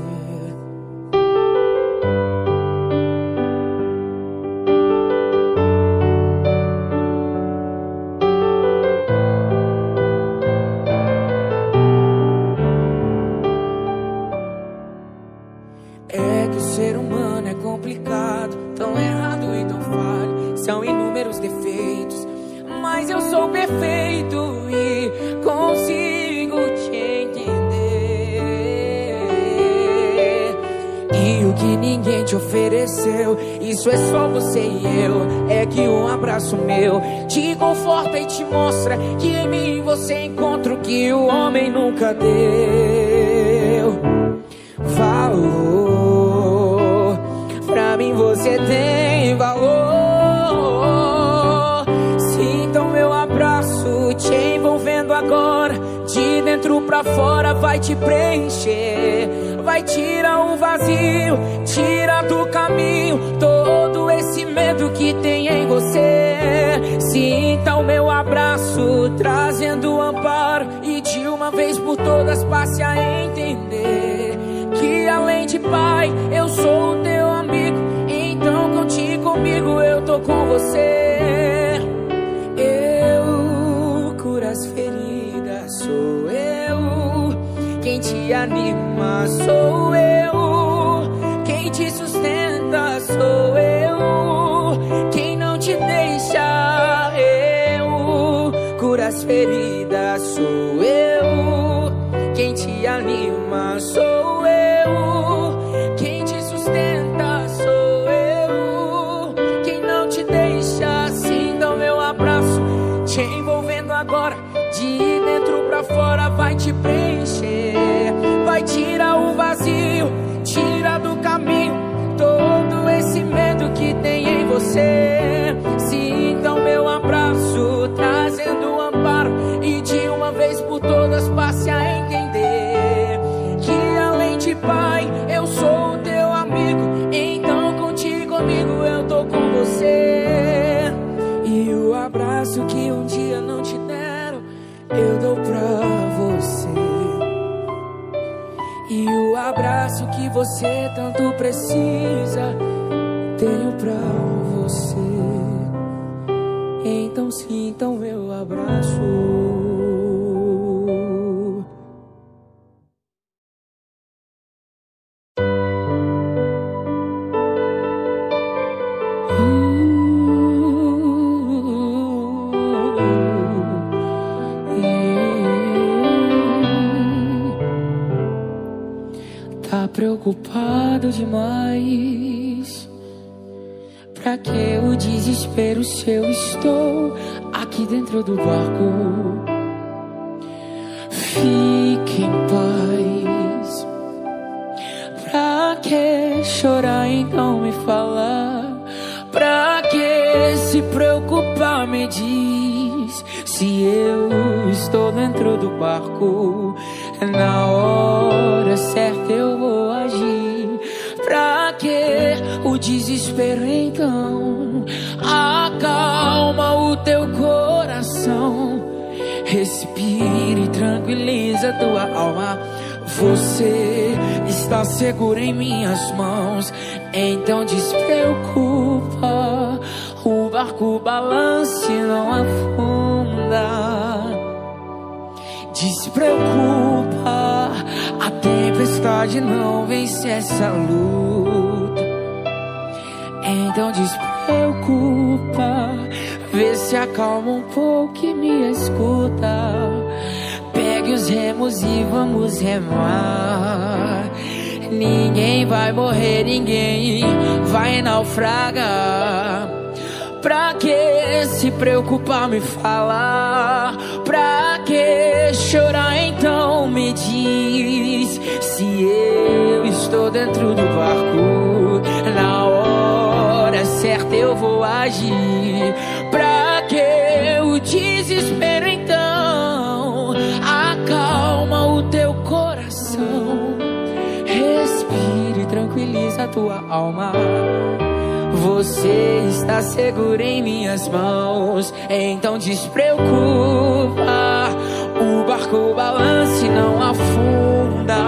É que o ser humano é complicado, tão errado e tão falho. São inúmeros defeitos, mas eu sou perfeito e consigo te entender. E o que ninguém te ofereceu, isso é só você e eu. É que um abraço meu te conforta e te mostra que em mim você encontra o que o homem nunca deu. Valor, pra mim você tem valor. Sinta o meu abraço te envolvendo agora. De dentro pra fora vai te preencher, vai tirar o vazio, tira do caminho todo esse medo que tem em você. Sinta o meu abraço trazendo amparo e de uma vez por todas passe a entender que além de pai eu sou o teu amigo. Então conte comigo, eu tô com você. Eu curo as feridas, sou eu. Quem te anima sou eu. Quem te sustenta sou eu. Quem não te deixa eu. Cura as feridas sou eu. Quem te anima sou eu. Quem te sustenta sou eu. Quem não te deixa, sinta o meu abraço te envolvendo agora. De dentro pra fora vai te preencher, vai tirar o vazio, tira do caminho todo esse medo que tem em você. Sinta o meu abraço trazendo amparo e de uma vez por todas passe a entender que além de pai eu sou o teu amigo. Então conte comigo, eu tô com você. abraço que um dia não te deram, eu dou pra você. E o abraço que você tanto precisa, tenho pra você. Então sinta o meu abraço. Tá preocupado demais? Pra que o desespero se eu estou aqui dentro do barco? Fique em paz. Pra que chorar, então me fala? Pra que se preocupar, me diz? Se eu estou dentro do barco, na hora certa eu vou agir. Pra que o desespero, então? Acalma o teu coração, respira e tranquiliza tua alma. Você está seguro em minhas mãos, então despreocupa. O barco balança e não afunda. Despreocupa, a tempestade não vence essa luta. Então despreocupa, vê se acalma um pouco e me escuta. Pegue os remos e vamos remar. Ninguém vai morrer, ninguém vai naufragar. Pra que se preocupar, me falar? Pra que chorar, então me diz? Se eu estou dentro do barco, na hora certa eu vou agir. Pra que o desespero, então? Acalma o teu coração, respira e tranquiliza a tua alma. Você está seguro em minhas mãos, então despreocupa. O barco balança e não afunda.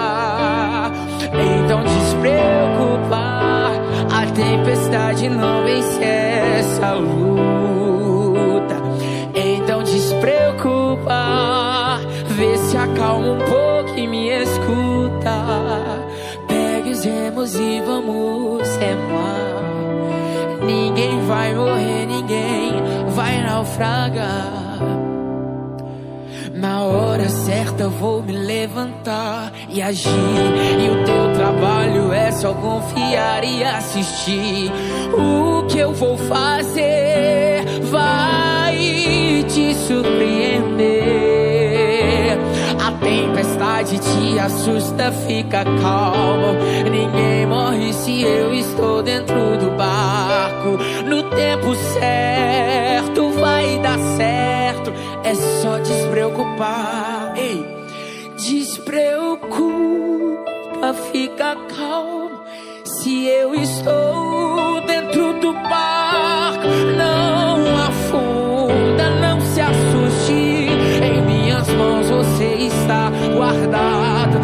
Então despreocupa, a tempestade não vence essa luta. Então despreocupa, vê se acalma um pouco e me escuta. Pegue os remos e vamos remar. Ninguém vai morrer, ninguém vai naufragar. Na hora certa eu vou me levantar e agir. E o teu trabalho é só confiar e assistir. O que eu vou fazer vai te surpreender. A tempestade te assusta, fica calmo. Ninguém morre se eu estou dentro do barco. No tempo certo vai dar certo, é só despreocupar. Ei, despreocupa, fica calmo. Se eu estou dentro do barco, não afunda, não se assuste. Em minhas mãos você está guardado.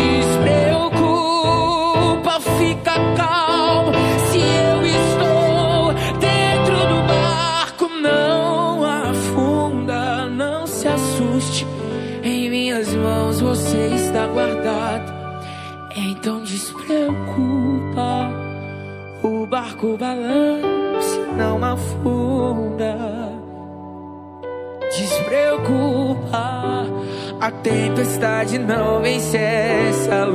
Despreocupa, fica calmo. Se eu estou dentro do barco, não afunda, não se assuste. Em minhas mãos você está guardado. Então despreocupa, o barco balança, não afunda. Despreocupa, a tempestade não vence essa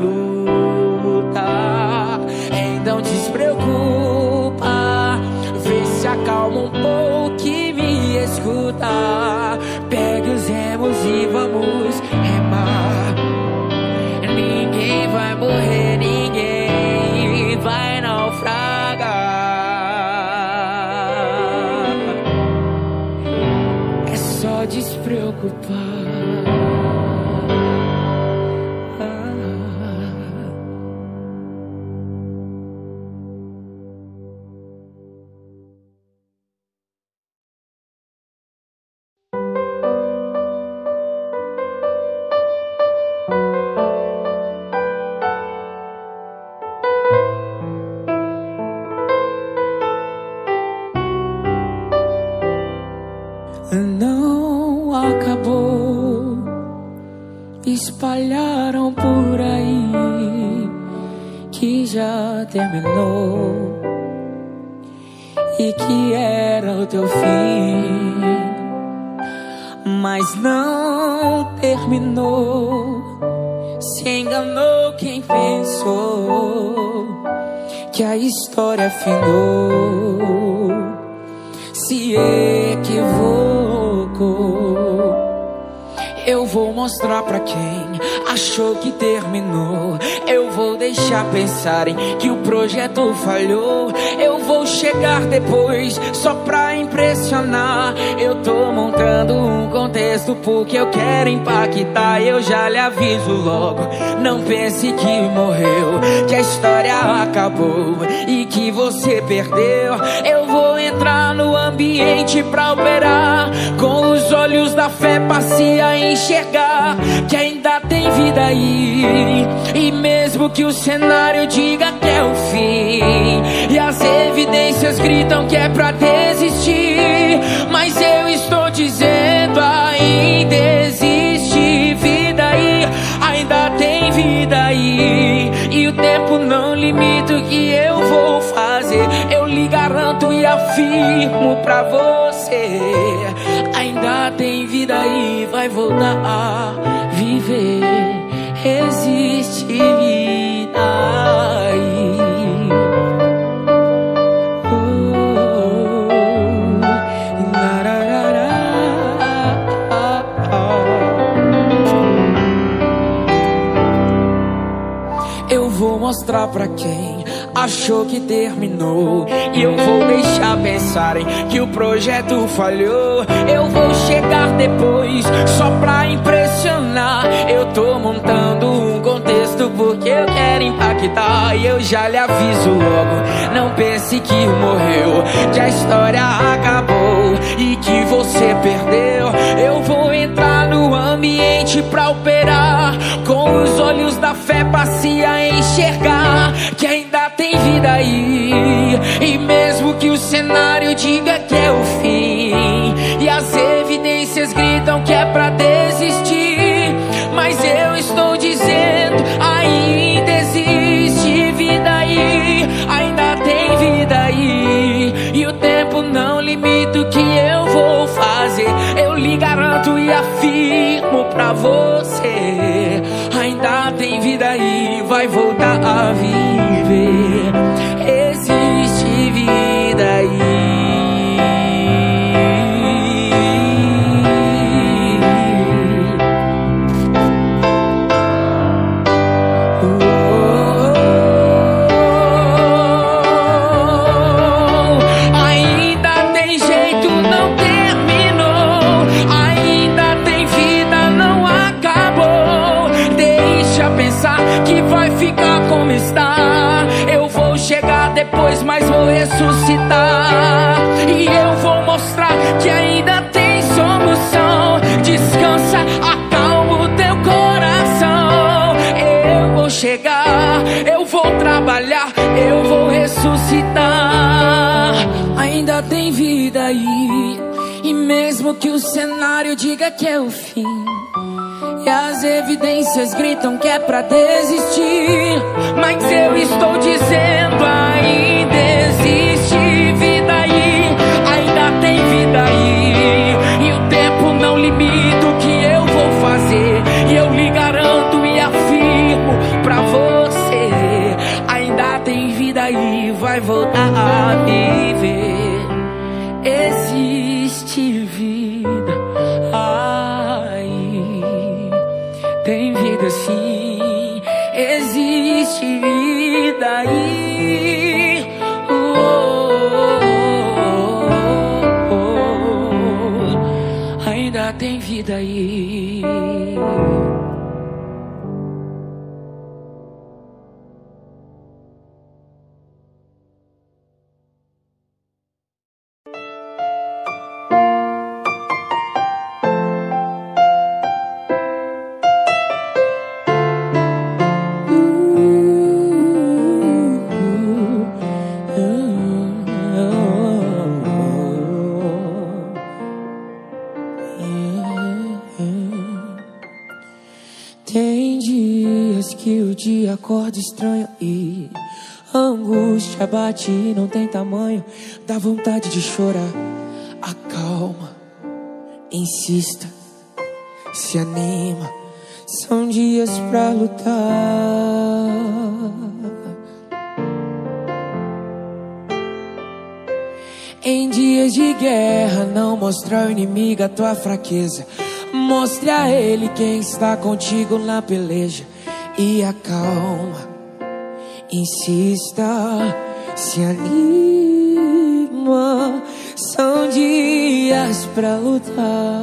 luta. Então despreocupa, vê se acalma um pouco e me escuta. Pegue os remos e vamos remar. Ninguém vai morrer, ninguém vai naufragar. É só despreocupar. não acabou. Espalharam por aí que já terminou e que era o teu fim, mas não terminou. Se enganou quem pensou que a história findou, se equivocou. Eu vou mostrar pra quem achou que terminou. Eu vou deixar pensarem que o projeto falhou. Eu vou chegar depois só pra impressionar. Eu tô montando um contexto porque eu quero impactar. Eu já lhe aviso logo, não pense que morreu, que a história acabou e que você perdeu. Eu vou entrar no ambiente pra operar, com os olhos da fé passe a enxergar que ainda tem vida aí. E mesmo que o cenário diga que é o fim e as evidências gritam que é pra desistir, mas eu estou dizendo ainda existe vida aí, ainda tem vida aí. E o tempo não limita o que eu vou fazer. Eu lhe garanto e afirmo pra você, ainda tem vida aí, vai voltar a viver. Existe vida aí. Oh, lararara, eu vou mostrar pra quem achou que terminou, e eu vou deixar pensarem que o projeto falhou. Eu vou chegar depois só pra impressionar. Eu tô montando um contexto porque eu quero impactar. E eu já lhe aviso logo, não pense que morreu, que a história acabou e que você perdeu. Eu vou entrar no ambiente pra operar, com os olhos da fé passe a enxergar que ainda tem vida aí. E mesmo que o cenário diga que é o fim e as evidências gritam que é pra desistir, mas eu estou dizendo ainda existe vida aí, ainda tem vida aí. E o tempo não limita o que eu vou fazer. Eu lhe garanto e afirmo pra você, ainda tem vida aí, vai voltar a viver. Existe vida aí. Que vai ficar como está. Eu vou chegar depois, mas vou ressuscitar. E eu vou mostrar que ainda tem solução. Descansa, acalma o teu coração. Eu vou chegar, eu vou trabalhar, eu vou ressuscitar. Ainda tem vida aí. E mesmo que o cenário diga que é o fim e as evidências gritam que é pra desistir, mas eu estou dizendo ainda existe vida aí, ainda tem vida aí. E o tempo não limita o que eu vou fazer. E eu lhe garanto e afirmo pra você, ainda tem vida aí, vai voltar a viver. Existe vida aí, tem vida sim, existe vida aí. Oh, oh, oh, oh. Ainda tem vida aí. dia acordo estranho e a angústia bate e não tem tamanho. Dá vontade de chorar. Acalma, insista, se anima. São dias pra lutar. Em dias de guerra, não mostra ao inimigo a tua fraqueza. Mostre a ele quem está contigo na peleja. E acalma, insista, se anima. São dias pra lutar.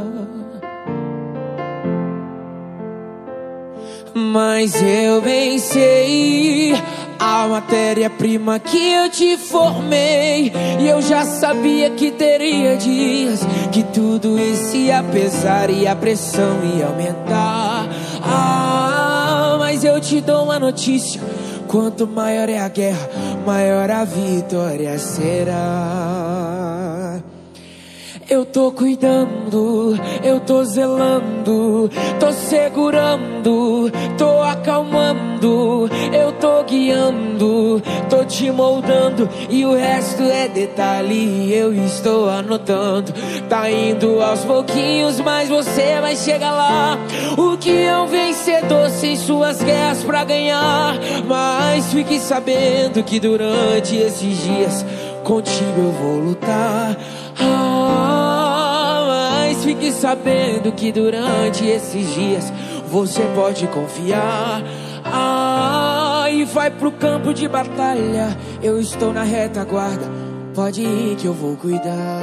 Mas eu bem sei a matéria-prima que eu te formei. E eu já sabia que teria dias que tudo isso ia pesar e a pressão ia aumentar. Ah, mas eu te dou uma notícia: quanto maior é a guerra, maior a vitória será. Eu tô cuidando, eu tô zelando, tô segurando, tô acalmando, eu tô guiando, tô te moldando e o resto é detalhe, eu estou anotando. Tá indo aos pouquinhos, mas você vai chegar lá. O que é um vencedor sem suas guerras pra ganhar? Mas fique sabendo que durante esses dias contigo eu vou lutar. Ah, mas fique sabendo que durante esses dias você pode confiar. Ah, e vai pro campo de batalha, eu estou na retaguarda. Pode ir que eu vou cuidar.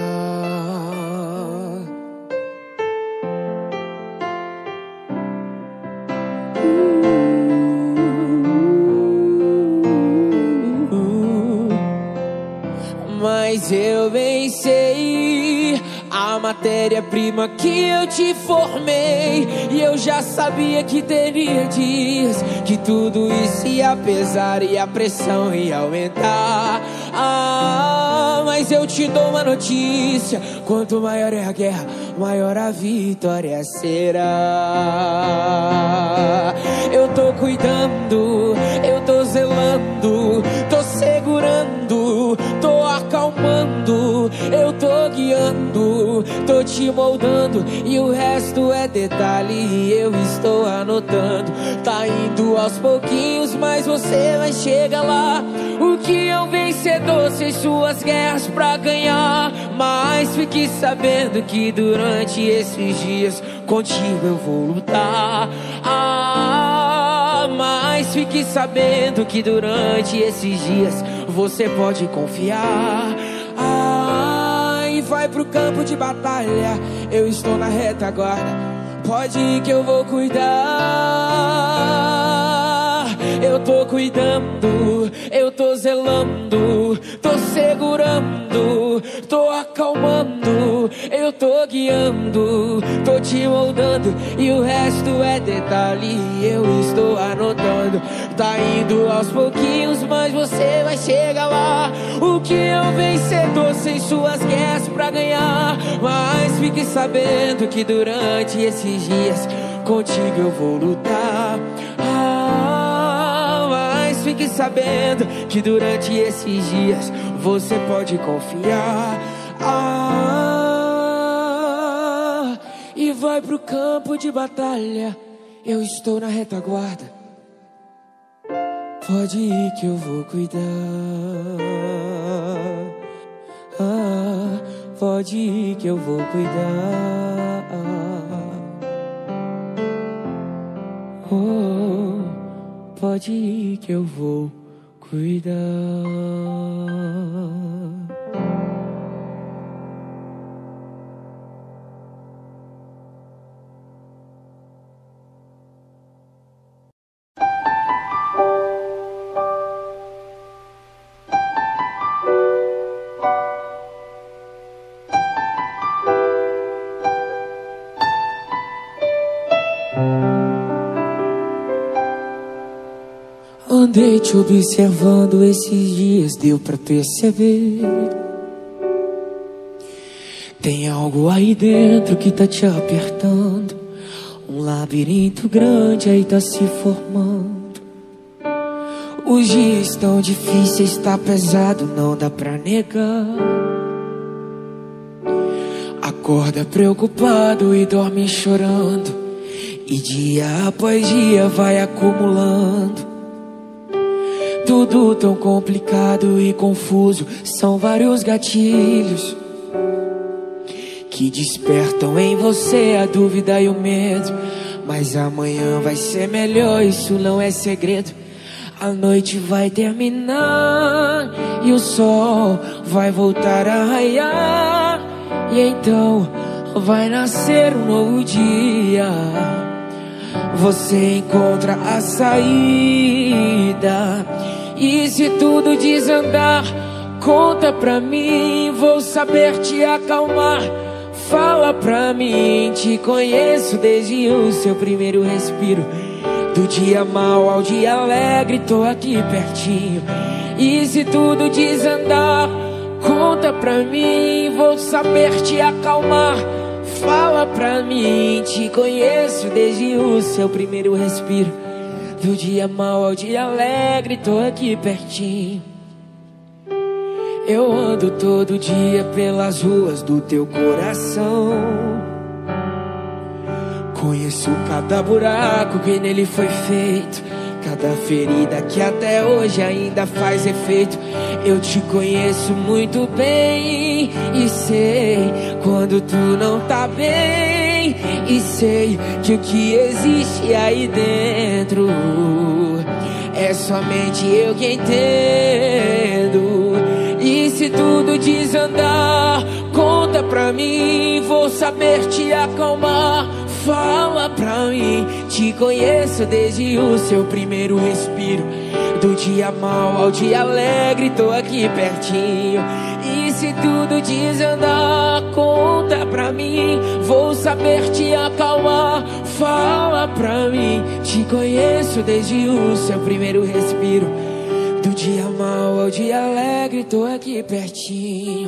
Mas eu bem sei a matéria-prima que eu te formei. E eu já sabia que teria dias que tudo isso ia pesar e a pressão ia aumentar. Ah, mas eu te dou uma notícia: quanto maior é a guerra, maior a vitória será. Eu tô cuidando, eu tô zelando, tô segurando, tô acalmando, eu tô guiando, tô te moldando e o resto é detalhe, eu estou anotando. Tá indo aos pouquinhos, mas você vai chegar lá. O que é um vencedor sem suas guerras pra ganhar? Mas fique sabendo que durante esses dias contigo eu vou lutar. Ah, mas fique sabendo que durante esses dias você pode confiar. Ah, e vai pro campo de batalha, eu estou na retaguarda. Pode ir que eu vou cuidar. Eu tô cuidando, eu tô zelando, tô segurando, tô acalmando, eu tô guiando, tô te moldando e o resto é detalhe, eu estou anotando. Tá indo aos pouquinhos, mas você vai chegar lá. O que é um vencedor sem suas guerras pra ganhar? Mas fique sabendo que durante esses dias contigo eu vou lutar. Ah, mas fique sabendo que durante esses dias você pode confiar. Ah, e vai pro campo de batalha, eu estou na retaguarda. Pode ir que eu vou cuidar. Ah, pode ir que eu vou cuidar. Oh, pode ir que eu vou cuidar. Andei te observando esses dias, deu pra perceber. Tem algo aí dentro que tá te apertando. Um labirinto grande aí tá se formando. Os dias estão difíceis, tá pesado, não dá pra negar. Acorda preocupado e dorme chorando, e dia após dia vai acumulando. Tudo tão complicado e confuso, são vários gatilhos que despertam em você a dúvida e o medo. Mas amanhã vai ser melhor, isso não é segredo. A noite vai terminar e o sol vai voltar a raiar, e então vai nascer um novo dia. Você encontra a saída. E se tudo desandar, conta pra mim, vou saber te acalmar. Fala pra mim, te conheço desde o seu primeiro respiro. Do dia mau ao dia alegre, tô aqui pertinho. E se tudo desandar, conta pra mim, vou saber te acalmar. Fala pra mim, te conheço desde o seu primeiro respiro. Do dia mau ao dia alegre, tô aqui pertinho. Eu ando todo dia pelas ruas do teu coração. Conheço cada buraco que nele foi feito, cada ferida que até hoje ainda faz efeito. Eu te conheço muito bem e sei quando tu não tá bem. E sei que o que existe aí dentro é somente eu que entendo. E se tudo desandar, conta pra mim, vou saber te acalmar. Fala pra mim, te conheço desde o seu primeiro respiro. Do dia mau ao dia alegre, tô aqui pertinho. E se tudo desandar, conta pra mim, vou saber te acalmar. Fala pra mim, te conheço desde o seu primeiro respiro. Do dia mau ao dia alegre, tô aqui pertinho.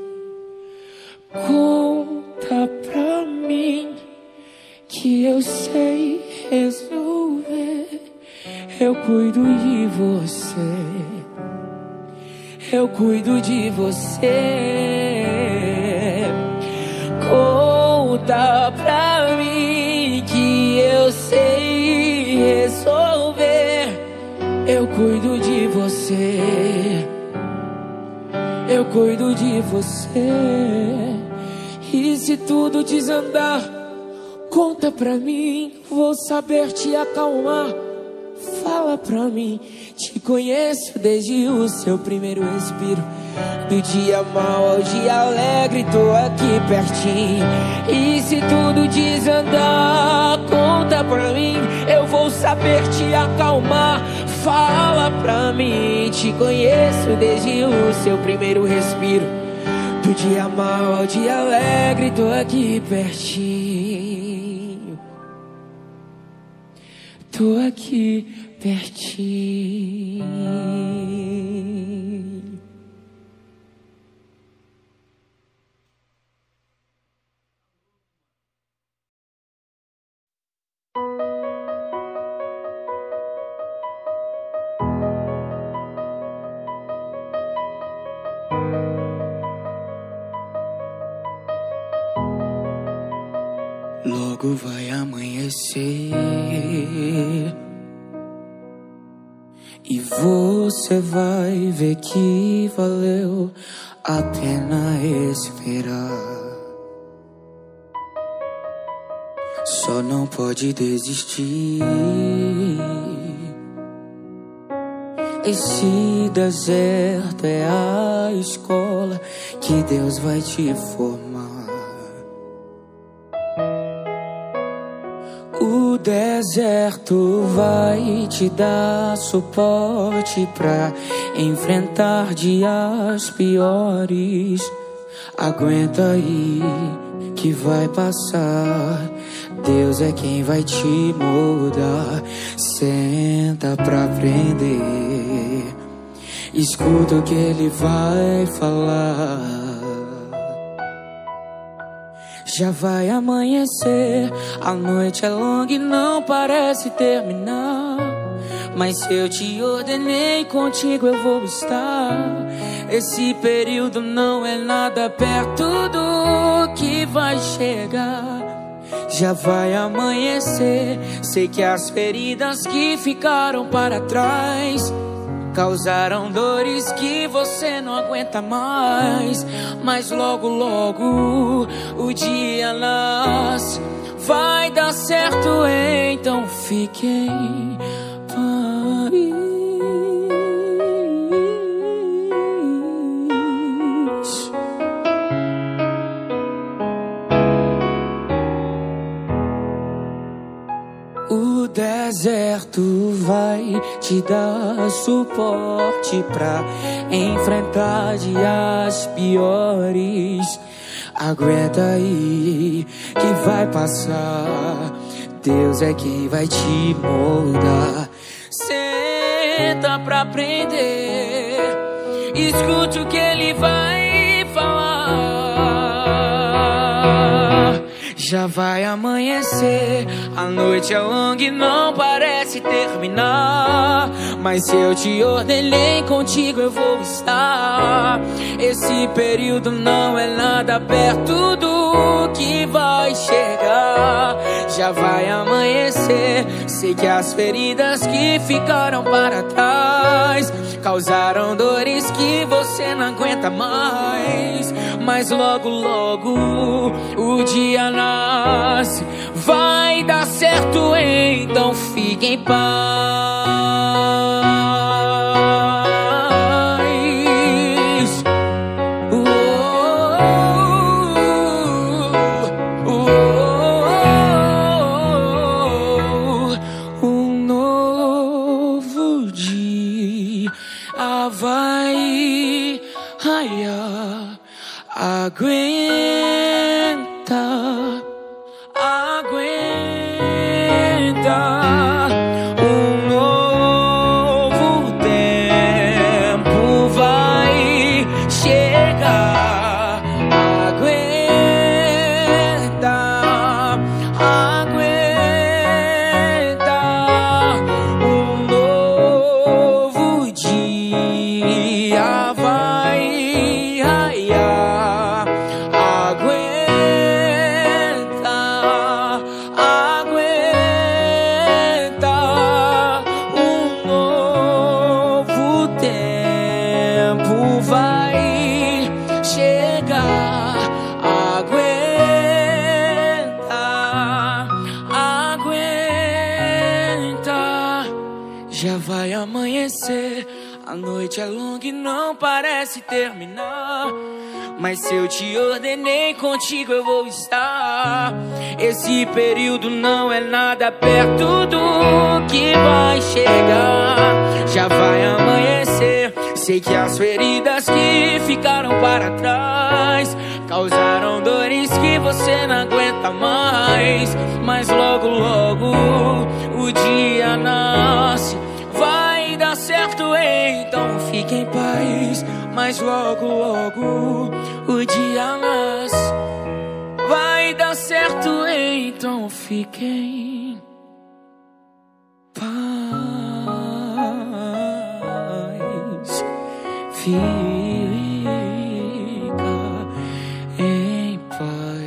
Conta pra mim que eu sei resolver. Eu cuido de você, eu cuido de você. Conta pra mim que eu sei resolver. Eu cuido de você, eu cuido de você. E se tudo desandar, conta pra mim, vou saber te acalmar. Fala pra mim, te conheço desde o seu primeiro respiro. Do dia mau ao dia alegre, tô aqui pertinho. E se tudo desandar, conta pra mim, eu vou saber te acalmar. Fala pra mim, te conheço desde o seu primeiro respiro. Do dia mau ao dia alegre, tô aqui pertinho. Tô aqui pertinho. Logo vai amanhecer e você vai ver que valeu a pena esperar. Só não pode desistir. Esse deserto é a escola que Deus vai te formar. O deserto vai te dar suporte pra enfrentar dias piores. Aguenta aí que vai passar. Deus é quem vai te moldar. Senta pra aprender. Escuta o que Ele vai falar. Já vai amanhecer, a noite é longa e não parece terminar. Mas se eu te ordenei, contigo eu vou estar. Esse período não é nada perto do que vai chegar. Já vai amanhecer. Sei que as feridas que ficaram para trás causaram dores que você não aguenta mais. Mas logo, logo o dia nasce. Vai dar certo, então fique em paz. O deserto vai te dar suporte pra enfrentar dias piores. Aguenta aí que vai passar. Deus é quem vai te moldar. Senta pra aprender. Escute o que Ele vai falar. Já vai amanhecer. A noite é longa e não parece terminar. Mas se eu te ordenei, contigo eu vou estar. Esse período não é nada perto do que vai chegar. Já vai amanhecer. Sei que as feridas que ficaram para trás causaram dores que você não aguenta mais. Mas logo, logo o dia nasce. Vai dar certo, então fique em paz. Oh, oh, oh, oh. Um novo dia vai raiar. Aguenta, aguenta. Um novo tempo vai chegar. Aguenta, aguenta. Um novo dia vai raiar. Aguenta, aguenta. Um novo tempo vai chegar. Aguenta, aguenta. Já vai amanhecer. A noite é longa e não parece terminar. Mas se eu te ordenei, contigo eu vou estar. Esse período não é nada perto do que vai chegar. Já vai amanhecer. Sei que as feridas que ficaram para trás causaram dores que você não aguenta mais. Mas logo, logo o dia nasce. Vai dar certo, então fique em paz. Mas logo, logo o dia nasce. Vai dar certo, então fique em paz. Fica em paz.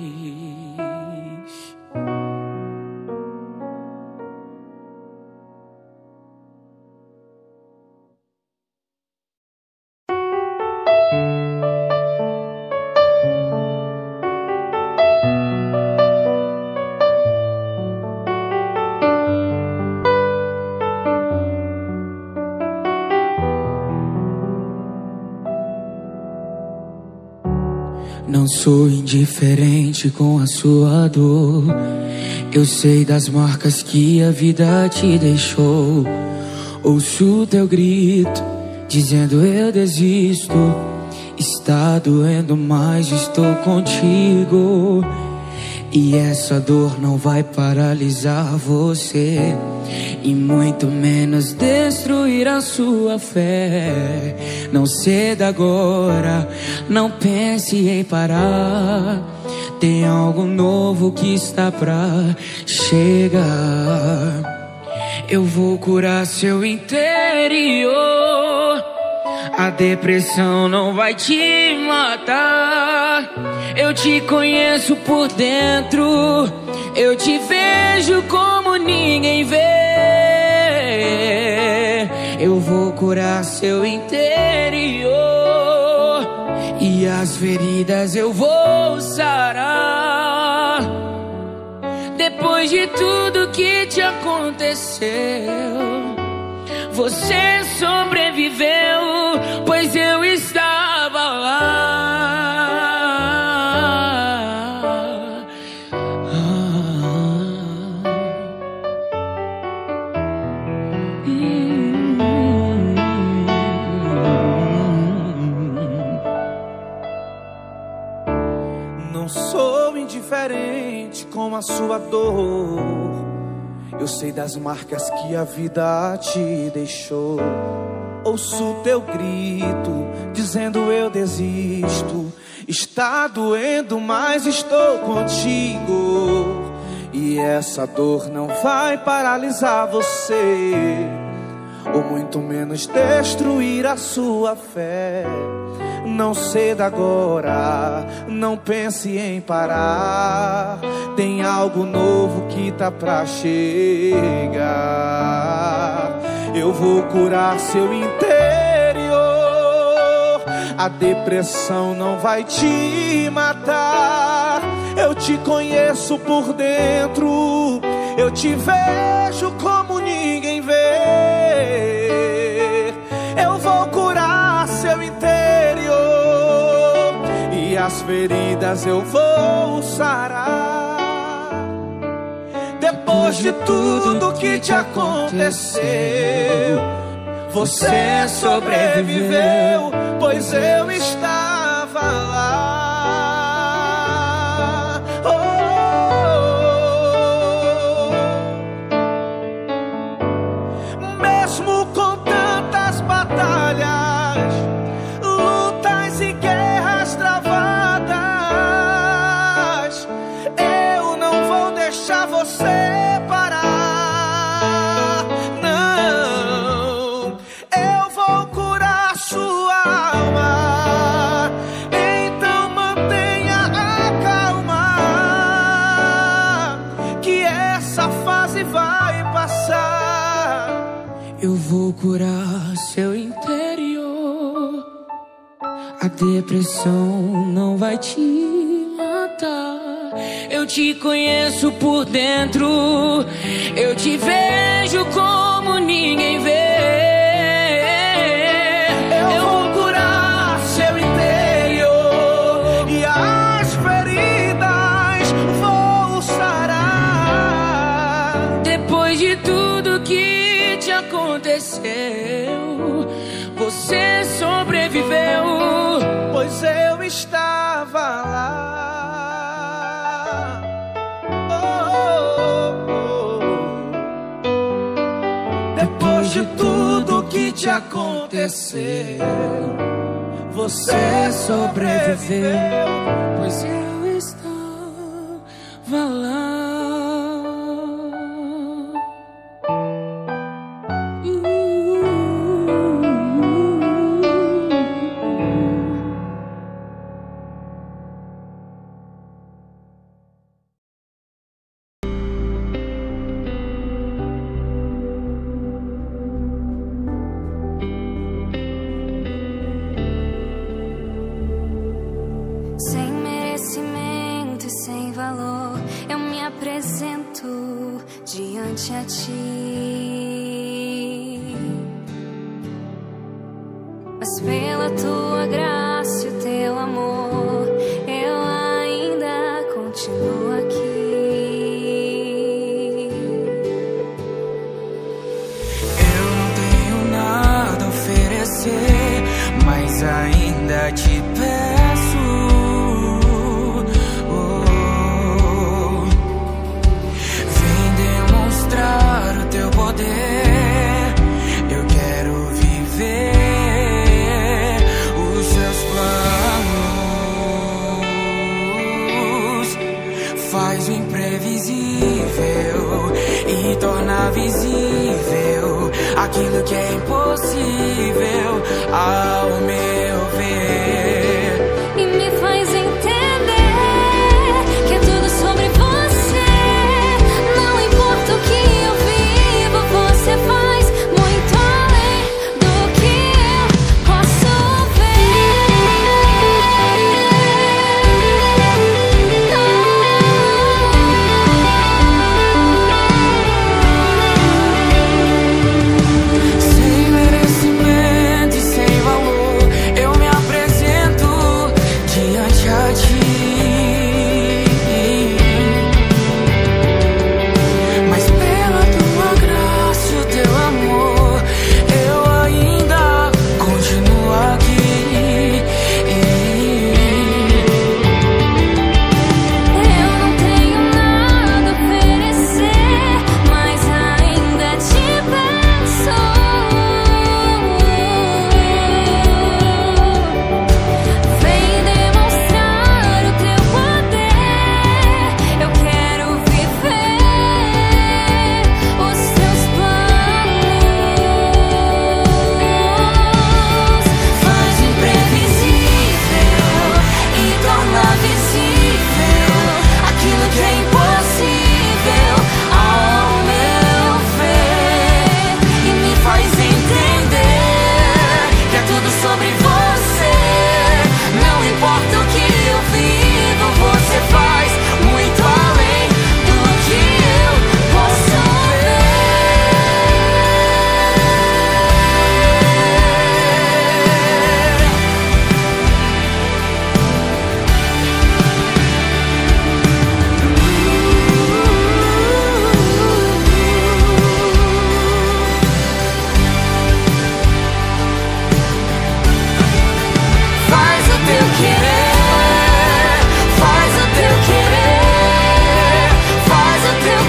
Não sou indiferente com a sua dor. Eu sei das marcas que a vida te deixou. Ouço teu grito dizendo eu desisto. Está doendo, mas estou contigo. E essa dor não vai paralisar você, e muito menos destruir a sua fé. Não ceda agora, não pense em parar. Tem algo novo que está pra chegar. Eu vou curar seu interior. A depressão não vai te matar. Eu te conheço por dentro. Eu te vejo como ninguém vê. Eu vou curar seu interior. E as feridas eu vou sarar. Depois de tudo que te aconteceu, você sobreviveu, pois eu estava lá. Não sou indiferente com a sua dor. Eu sei das marcas que a vida te deixou. Ouço teu grito dizendo eu desisto. Está doendo, mas estou contigo. E essa dor não vai paralisar você, ou muito menos destruir a sua fé. Não ceda agora, não pense em parar. Tem algo novo que tá pra chegar. Eu vou curar seu interior. A depressão não vai te matar. Eu te conheço por dentro. Eu te vejo como ninguém vê. Eu vou curar seu interior. E as feridas eu vou sarar. Depois de tudo que te aconteceu, você sobreviveu, pois eu estava lá. Oh, oh, oh. Mesmo com tantas batalhas, lutas e guerras travadas, eu não vou deixar você parar. Não, eu vou curar sua alma. Então mantenha a calma, que essa fase vai passar. Eu vou curar seu interior. A depressão não vai te matar. Eu te conheço por dentro. Eu te vejo como ninguém vê. Eu vou curar seu interior. E as feridas vou sarar. Depois de tudo que te aconteceu, você sobreviveu, pois eu estava lá. Oh, oh, oh. Depois de tudo que te aconteceu, você sobreviveu, pois eu estava lá. Sem merecimento e sem valor, eu me apresento diante a ti. Mas pela tua graça e o teu amor, eu ainda continuo aqui. Eu não tenho nada a oferecer, mas ainda te peço. Oh, vem demonstrar o teu poder. Eu quero viver os seus planos. Faz o imprevisível e tornar visível aquilo que é impossível ao meu ver. E me faz entender que é tudo sobre você. Não importa o que eu vivo, você faz muito além do que eu posso Sem merecimento e sem valor, eu me apresento diante a ti. Mas pela tua graça e o teu amor, eu ainda continuo aqui. Eu não tenho nada a oferecer, mas ainda te peço. Vem demonstrar o teu poder. Eu quero viver os teus planos. Faz imprevisível e torna visível aquilo que é impossível ao meu ver. E me faz entender que é tudo sobre você. Não importa o que eu vivo, você faz muito além do que eu posso Faz o teu querer, faz o teu querer, faz o teu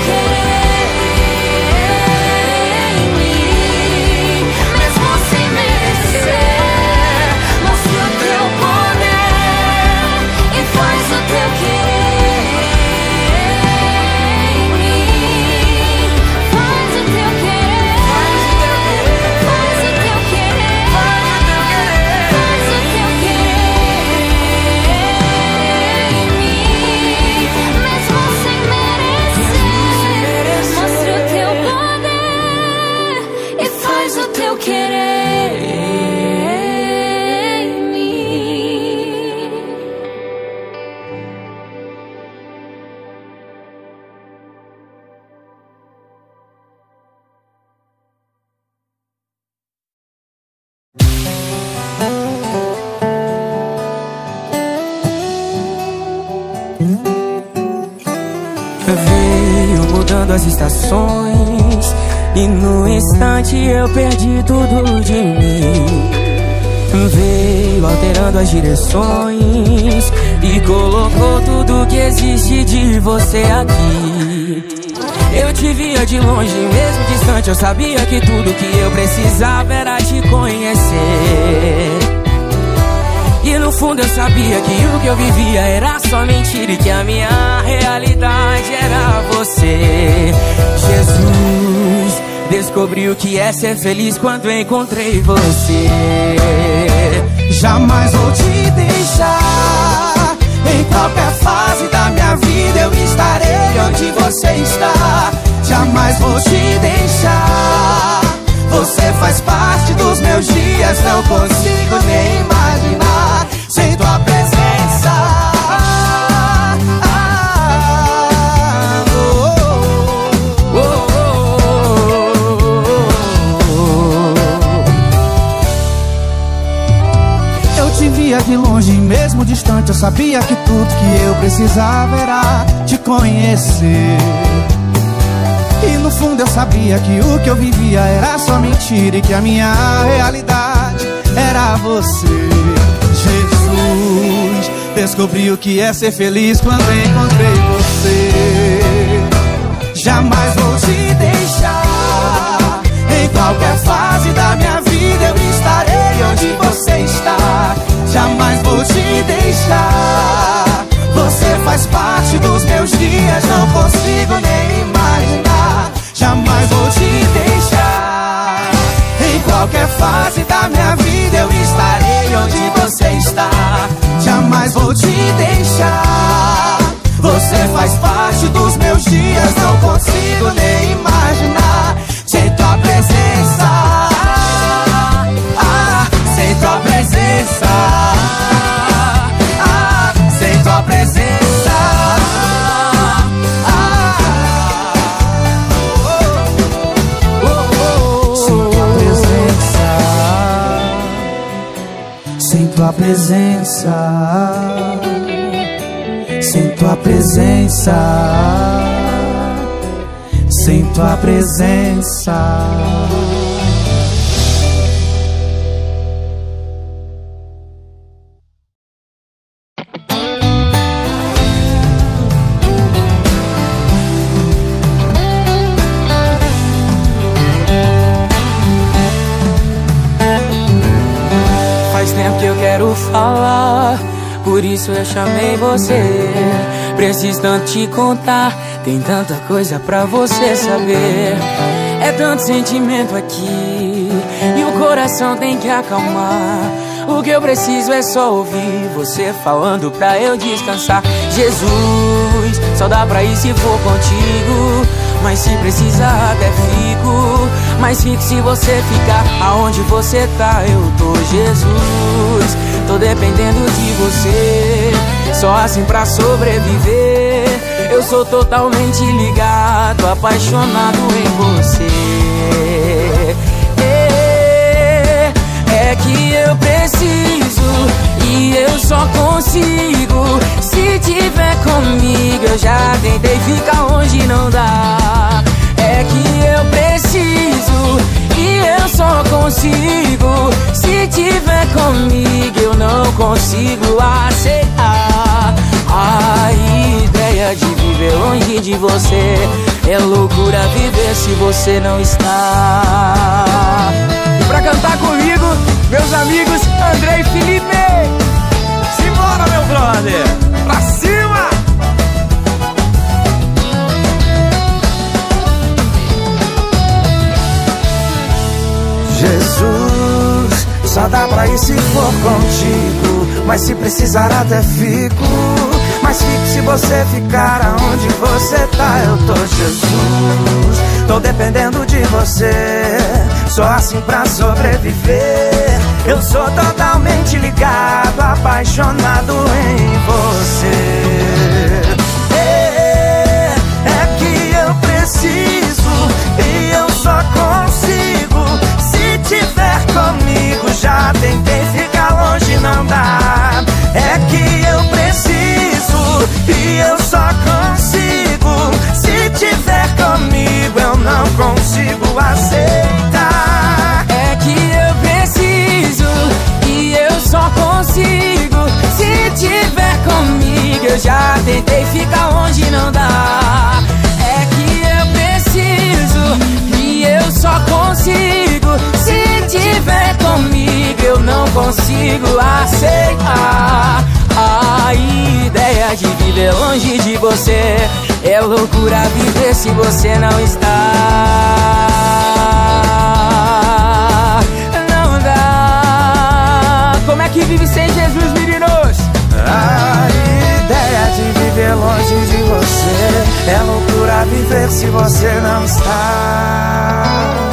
querer em mim, mesmo sem merecer. Mostra o teu poder e faz o teu querer em mim. Faz o teu querer, faz o teu querer, faz o teu querer, faz o teu querer, faz o teu querer em mim, mesmo sem merecer. Mostra o teu poder e faz o teu querer em mim. Veio mudando as estações e no instante eu perdi tudo de mim. Veio alterando as direções e colocou tudo que existe de você aqui. Eu te via de longe, mesmo distante, eu sabia que tudo que eu precisava era te conhecer. E no fundo eu sabia que o que eu vivia era só mentira e que a minha realidade era você. Jesus, descobri o que é ser feliz quando encontrei você. Jamais vou te deixar. Em qualquer fase da minha vida eu estarei onde você está. Jamais vou te deixar. Você faz parte dos meus dias, não consigo nem imaginar sem tua presença. Ah, ah, oh, oh, oh, oh. Eu te via de longe, mesmo distante, eu sabia que tudo que eu precisava era te conhecer. E no fundo eu sabia que o que eu vivia era só mentira e que a minha realidade era você. Jesus, descobri o que é ser feliz quando encontrei você. Jamais vou te deixar. Em qualquer fase da minha vida eu estarei onde você está. Jamais vou te deixar. Você faz parte dos meus dias, não consigo nem imaginar qualquer fase da minha vida eu estarei onde você está. Jamais vou te deixar. Você faz parte dos meus dias, não consigo nem imaginar sem tua presença. Ah, sem tua presença. Ah, sem tua presença. Sem tua presença, sem tua presença, sem tua presença. Falar, por isso eu chamei você. Preciso tanto te contar, tem tanta coisa pra você saber. É tanto sentimento aqui e o coração tem que acalmar. O que eu preciso é só ouvir você falando pra eu descansar. Jesus, só dá pra ir se for contigo, mas se precisar até fico. Mas fico se você ficar aonde você tá, eu tô. Jesus, tô dependendo de você, só assim pra sobreviver. Eu sou totalmente ligado, apaixonado em você. É, é que eu preciso e eu só consigo se tiver comigo. Eu já tentei ficar longe, não dá. É que eu preciso e eu só consigo se tiver comigo. Eu não consigo aceitar a ideia de viver longe de você. É loucura viver se você não está. E pra cantar comigo, meus amigos André e Felipe. Simbora, meu brother, pra cima! Jesus, só dá pra ir se for contigo, mas se precisar até fico. Mas fico se você ficar aonde você tá, eu tô. Jesus, tô dependendo de você, só assim pra sobreviver. Eu sou totalmente ligado, apaixonado em você. É, é que eu preciso e eu só consigo se tiver comigo. Já tentei ficar longe, não dá. É que eu preciso e eu só consigo se tiver comigo. Eu não consigo aceitar. É que eu preciso e eu só consigo se tiver comigo. Eu já tentei ficar longe, não dá. É que eu preciso e eu só consigo se tiver comigo. Eu não consigo aceitar a ideia de viver longe de você. É loucura viver se você não está. Não dá. Como é que vive sem Jesus, meninos? A ideia de viver longe de você. É loucura viver se você não está.